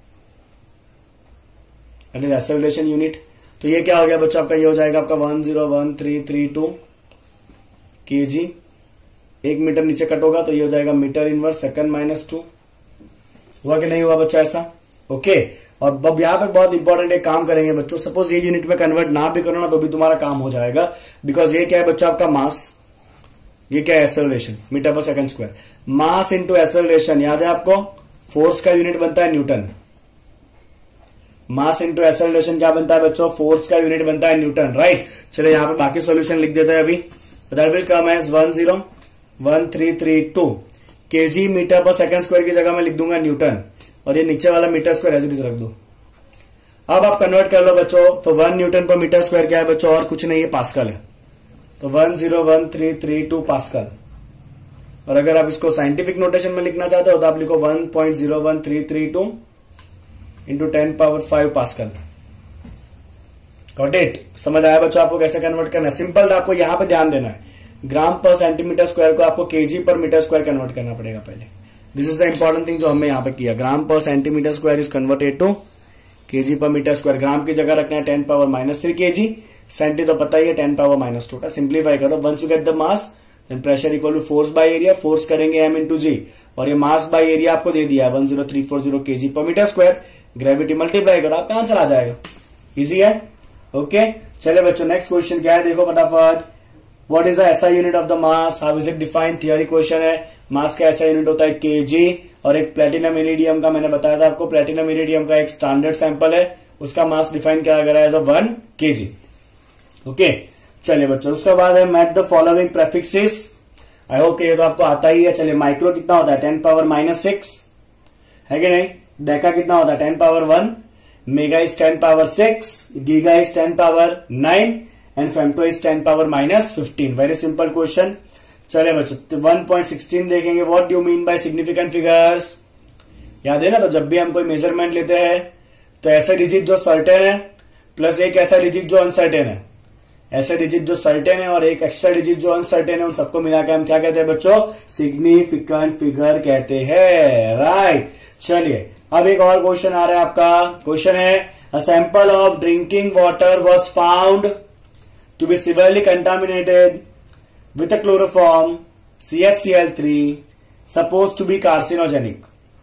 that is acceleration unit. तो ये क्या हो गया बच्चों आपका, ये हो जाएगा आपका one zero one three three two KG एक मीटर नीचे कट होगा तो ये हो जाएगा metre inverse second minus two. हुआ कि नहीं हुआ बच्चों ऐसा? ओके। और अब यहाँ पे बहुत इंपॉर्टेंट एक काम करेंगे बच्चों, सपोज ये यूनिट में कन्वर्ट ना भी करो ना तो भी तुम्हारा काम हो जाएगा, बिकॉज ये क्या है बच्चों आपका मास, ये क्या है acceleration, metre per second square. Mass into acceleration याद है आपको, फोर्स का यूनिट बनता है न्यूटन। मास इंटू एक्सेलरेशन क्या बनता है बच्चों? फोर्स का यूनिट बनता है न्यूटन, राइट। चलिए यहाँ पे बाकी सॉल्यूशन लिख देते हैं अभी। That will come as one zero one three three two KG metre per second square की जगह मैं लिख दूंगा न्यूटन, और ये नीचे वाला metre square as it is रख दो। अब आप कन्वर्ट कर लो बच्चों, तो one newton per metre square क्या है बच्चों? और कुछ नहीं है, पास्कल है। तो one zero one three three two pascal. और अगर आप इसको साइंटिफिक नोटेशन में लिखना चाहते हो तो आप लिखो one point zero one three three two into ten power five pascal. Got it? समझ आया बच्चों आपको कैसे कन्वर्ट करना है? सिंपल था, आपको यहां पे ध्यान देना है। ग्राम पर सेंटीमीटर स्क्वायर को आपको KG per metre square convert करना पड़ेगा पहले। This is the important thing जो हमने यहाँ पे किया। Gram per centimetre square is converted to KG per metre square. Gram की जगह रखना है ten power minus three KG, centi तो पता ही है टेन पावर माइनस टू का। सिंप्लीफाई करो, once you get the mass then pressure equal to force by area. Force करेंगे एम इंटू जी, और ये मास बाय एरिया आपको दे दिया है one zero three four zero KG per metre square. Gravity multiply करो, आपका आंसर आ जाएगा। इजी है? Okay okay? चले बच्चों नेक्स्ट क्वेश्चन क्या है देखो फटाफट। What is the SI unit of the mass? How is it defined? Theory question है। मास का एसआई यूनिट होता है केजी, और एक प्लेटिनम इरिडियम का मैंने बताया था आपको, प्लेटिनम इरिडियम का एक स्टैंडर्ड सैंपल है, उसका मास डिफाइन किया गया है as a one KG. Okay चलिए बच्चों, उसके बाद है match the following prefixes. I hope ये तो आपको आता ही है। चलिए माइक्रो कितना होता है? टेन पावर माइनस सिक्स है कि नहीं? डेका कितना होता है? Ten power one. Mega is ten power six, giga is ten power nine, and femto is ten power minus fifteen. Very simple question. चले बच्चों वन पॉइंट सिक्सटीन देखेंगे। What do mean by significant figures? याद है ना, तो जब भी हम कोई मेजरमेंट लेते हैं तो ऐसा डिजिट जो सर्टेन है प्लस एक ऐसा डिजिट जो अनसर्टेन है, ऐसे डिजिट जो सर्टेन है और एक एक्स्ट्रा डिजिट जो अनसर्टेन है, उन सबको मिलाकर हम क्या कहते हैं बच्चों? सिग्निफिकेंट फिगर कहते हैं, राइट। चलिए अब एक और क्वेश्चन आ रहा है आपका। क्वेश्चन है a sample of drinking water was found to be severely contaminated with a chloroform C H C L three suppose to be carcinogenic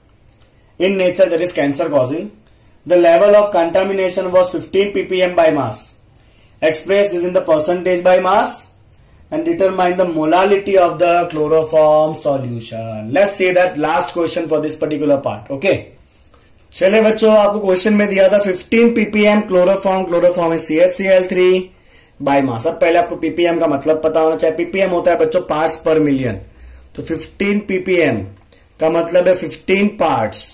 in nature, that is cancer causing. The level of contamination was fifteen ppm by mass. Express this in the percentage by mass and determine the molality of the chloroform solution. Let's say that last question for this particular part. Okay. चले बच्चों, आपको क्वेश्चन में दिया था fifteen PPM chloroform, chloroform C H C L three by mass. अब पहले आपको पीपीएम का मतलब पता होना चाहिए। पीपीएम होता है बच्चों पार्ट्स पर मिलियन, तो फिफ्टीन पीपीएम का मतलब है fifteen parts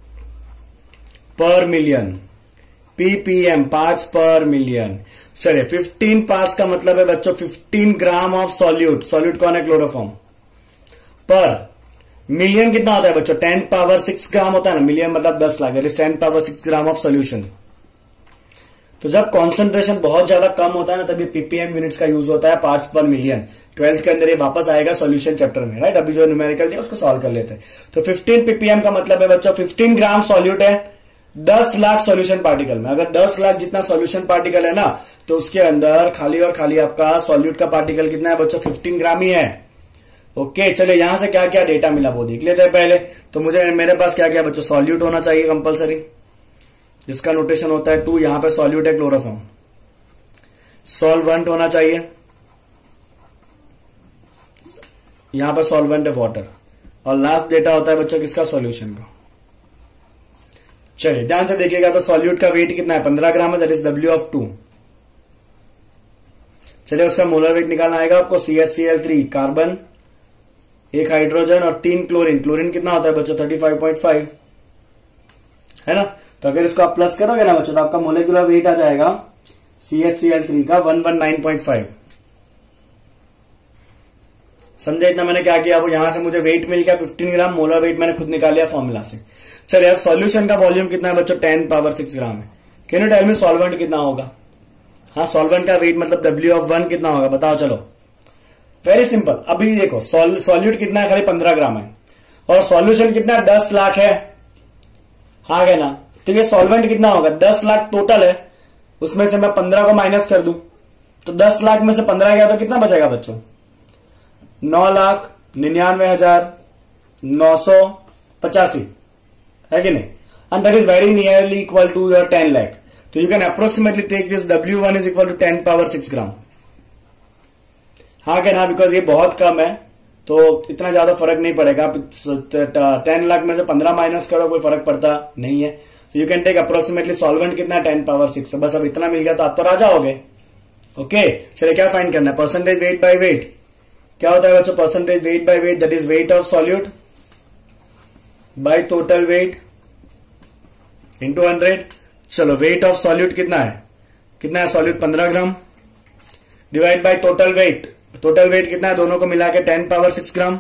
per million. PPM parts per million. चलिए फिफ्टीन पार्ट्स का मतलब है बच्चों fifteen gram of solute. Solute कौन है? क्लोरोफॉर्म। पर मिलियन कितना होता है बच्चों? टेन पावर सिक्स ग्राम होता है ना। मिलियन मतलब दस lakh, ten power six gram of solution. तो जब कॉन्सेंट्रेशन बहुत ज्यादा कम होता है ना, तभी पीपीएम यूनिट्स का यूज होता है, पार्ट्स पर मिलियन। ट्वेल्थ के अंदर ये वापस आएगा सॉल्यूशन चैप्टर में, राइट। अभी जो न्यूमेरिकल थे उसको सॉल्व कर लेते हैं। तो फिफ्टीन पीपीएम का मतलब है बच्चों फिफ्टीन ग्राम सॉल्यूट है दस लाख सॉल्यूशन पार्टिकल में। अगर दस लाख जितना सॉल्यूशन पार्टिकल है ना, तो उसके अंदर खाली और खाली आपका सॉल्यूट का पार्टिकल कितना है बच्चों? फिफ्टीन ग्राम ही है। ओके चलिए यहां से क्या क्या डेटा मिला वो देख लेते हैं पहले। तो मुझे मेरे पास क्या क्या बच्चों? सॉल्यूट होना चाहिए कंपलसरी, जिसका नोटेशन होता है टू। यहां पे सॉल्यूट है क्लोरोफॉर्म। सॉल्वेंट होना चाहिए, यहां पर सॉल्वेंट है वाटर। और लास्ट डेटा होता है बच्चों किसका? सॉल्यूशन का। चलिए ध्यान से देखिएगा, तो सॉल्यूट का वेट कितना है? पंद्रह ग्राम है, that is W of two. चलिए उसका मोलर वेट निकालना आएगा आपको। C H C L three carbon, एक हाइड्रोजन और तीन क्लोरीन। क्लोरीन कितना होता है बच्चों? थर्टी फाइव पॉइंट फाइव है ना। तो अगर इसको आप प्लस करोगे ना बच्चों, तो आपका मोलिकुलर वेट आ जाएगा C H C L three का one one nine point five. समझे इतना मैंने क्या किया? वो यहां से मुझे वेट मिल गया फिफ्टीन ग्राम, मोलर वेट मैंने खुद निकाल लिया फॉर्मूला से। चलिए अब सॉल्यूशन का वॉल्यूम कितना है बच्चों? टेन पावर सिक्स ग्राम है। Can you tell me solvent कितना होगा? हाँ सॉल्वेंट का वेट मतलब डब्ल्यू ऑफ वन कितना होगा बताओ? चलो वेरी सिंपल। अभी देखो सॉल्यूट कितना है? खाली पंद्रह ग्राम है, और सॉल्यूशन कितना है? दस लाख है। हाँ गया ना। तो ये सॉल्वेंट कितना होगा? दस लाख टोटल है, उसमें से मैं पंद्रह को माइनस कर दूं तो दस लाख में से पंद्रह गया तो कितना बचेगा बच्चों? नौ लाख निन्यानवे हजार नौ सौ पचासी, है कि नहीं? And that is very nearly equal to your ten lakh. तो you can approximately take this W one is equal to ten power six gram. हाँ क्या ना, बिकॉज ये बहुत कम है तो इतना ज्यादा फर्क नहीं पड़ेगा. टेन लाख में से पंद्रह माइनस करो, कोई फर्क पड़ता नहीं है. You can take approximately solvent कितना है, टेन पावर सिक्स. बस अब इतना मिल गया तो आप तो राजा हो गए. ओके, चलिए क्या फाइंड करना है? Percentage weight by weight. क्या होता है बच्चों? Percentage weight by weight that is weight of solute by total weight into hundred. चलो वेट ऑफ सॉल्यूट कितना है? कितना है सॉल्यूट? पंद्रह gram divide by total weight. Total weight कितना है? दोनों को मिला के ten power six gram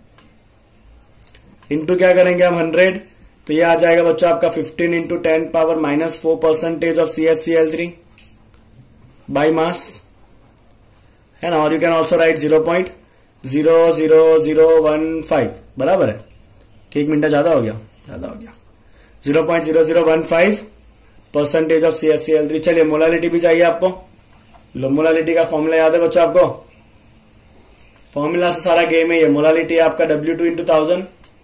into क्या करेंगे हम? हंड्रेड. तो ये आ जाएगा बच्चों आपका fifteen into ten power minus four percentage of C H C L three by mass, है ना. और you can also write zero point zero zero zero one five. बराबर है कि एक मिनट ज्यादा हो गया? ज्यादा हो गया. Zero point zero zero one five percentage of C H C L three. चलिए मोलालिटी भी चाहिए आपको. लो, मोलालिटी का फॉर्मूला याद है बच्चों आपको? फॉर्मूला से सारा गेम है ये. मोलालिटी आपका डब्ल्यू टू इंटू थाउजेंड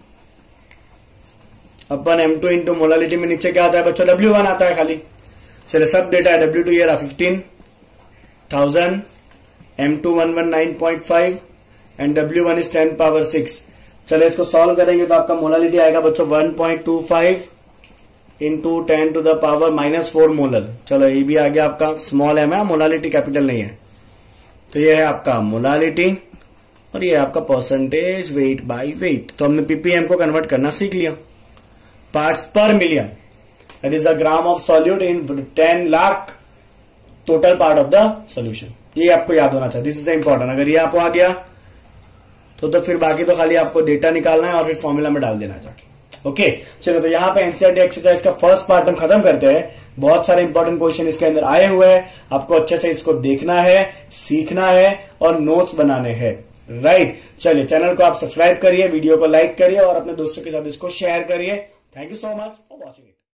अपन एम टू इंटू मोलालिटी में नीचे क्या आता है बच्चों? डब्ल्यू वन आता है खाली. चलिए सब डेटा है. डब्ल्यू टू ये रहा fifteen thousand, M two one one nine point five and W one is ten power six. चलिए इसको सॉल्व करेंगे तो आपका मोलालिटी आएगा बच्चों one point two five into ten to the power minus four molar. चलो ये भी आ गया आपका. स्मॉल एम है, मोलालिटी कैपिटल नहीं है. तो ये है आपका मोलालिटी और ये आपका परसेंटेज वेट बाय वेट. तो हमने पीपीएम को कन्वर्ट करना सीख लिया. Parts per million that is the gram of solute in ten lakh total part of the solution. ये आपको याद होना चाहिए. This is important. अगर ये आपको आ गया तो तो फिर बाकी तो खाली आपको डेटा निकालना है और फिर फॉर्मूला में डाल देना जाके. ओके, चलो तो यहाँ पे एनसीईआरटी एक्सरसाइज का फर्स्ट पार्ट हम खत्म करते हैं. बहुत सारे इंपॉर्टेंट क्वेश्चन इसके अंदर आए हुए हैं. आपको अच्छे से इसको देखना है, सीखना है और नोट्स बनाने हैं. राइट, चलिए चैनल को आप सब्सक्राइब करिए, वीडियो को लाइक करिए और अपने दोस्तों के साथ इसको शेयर करिए. Thank you so much.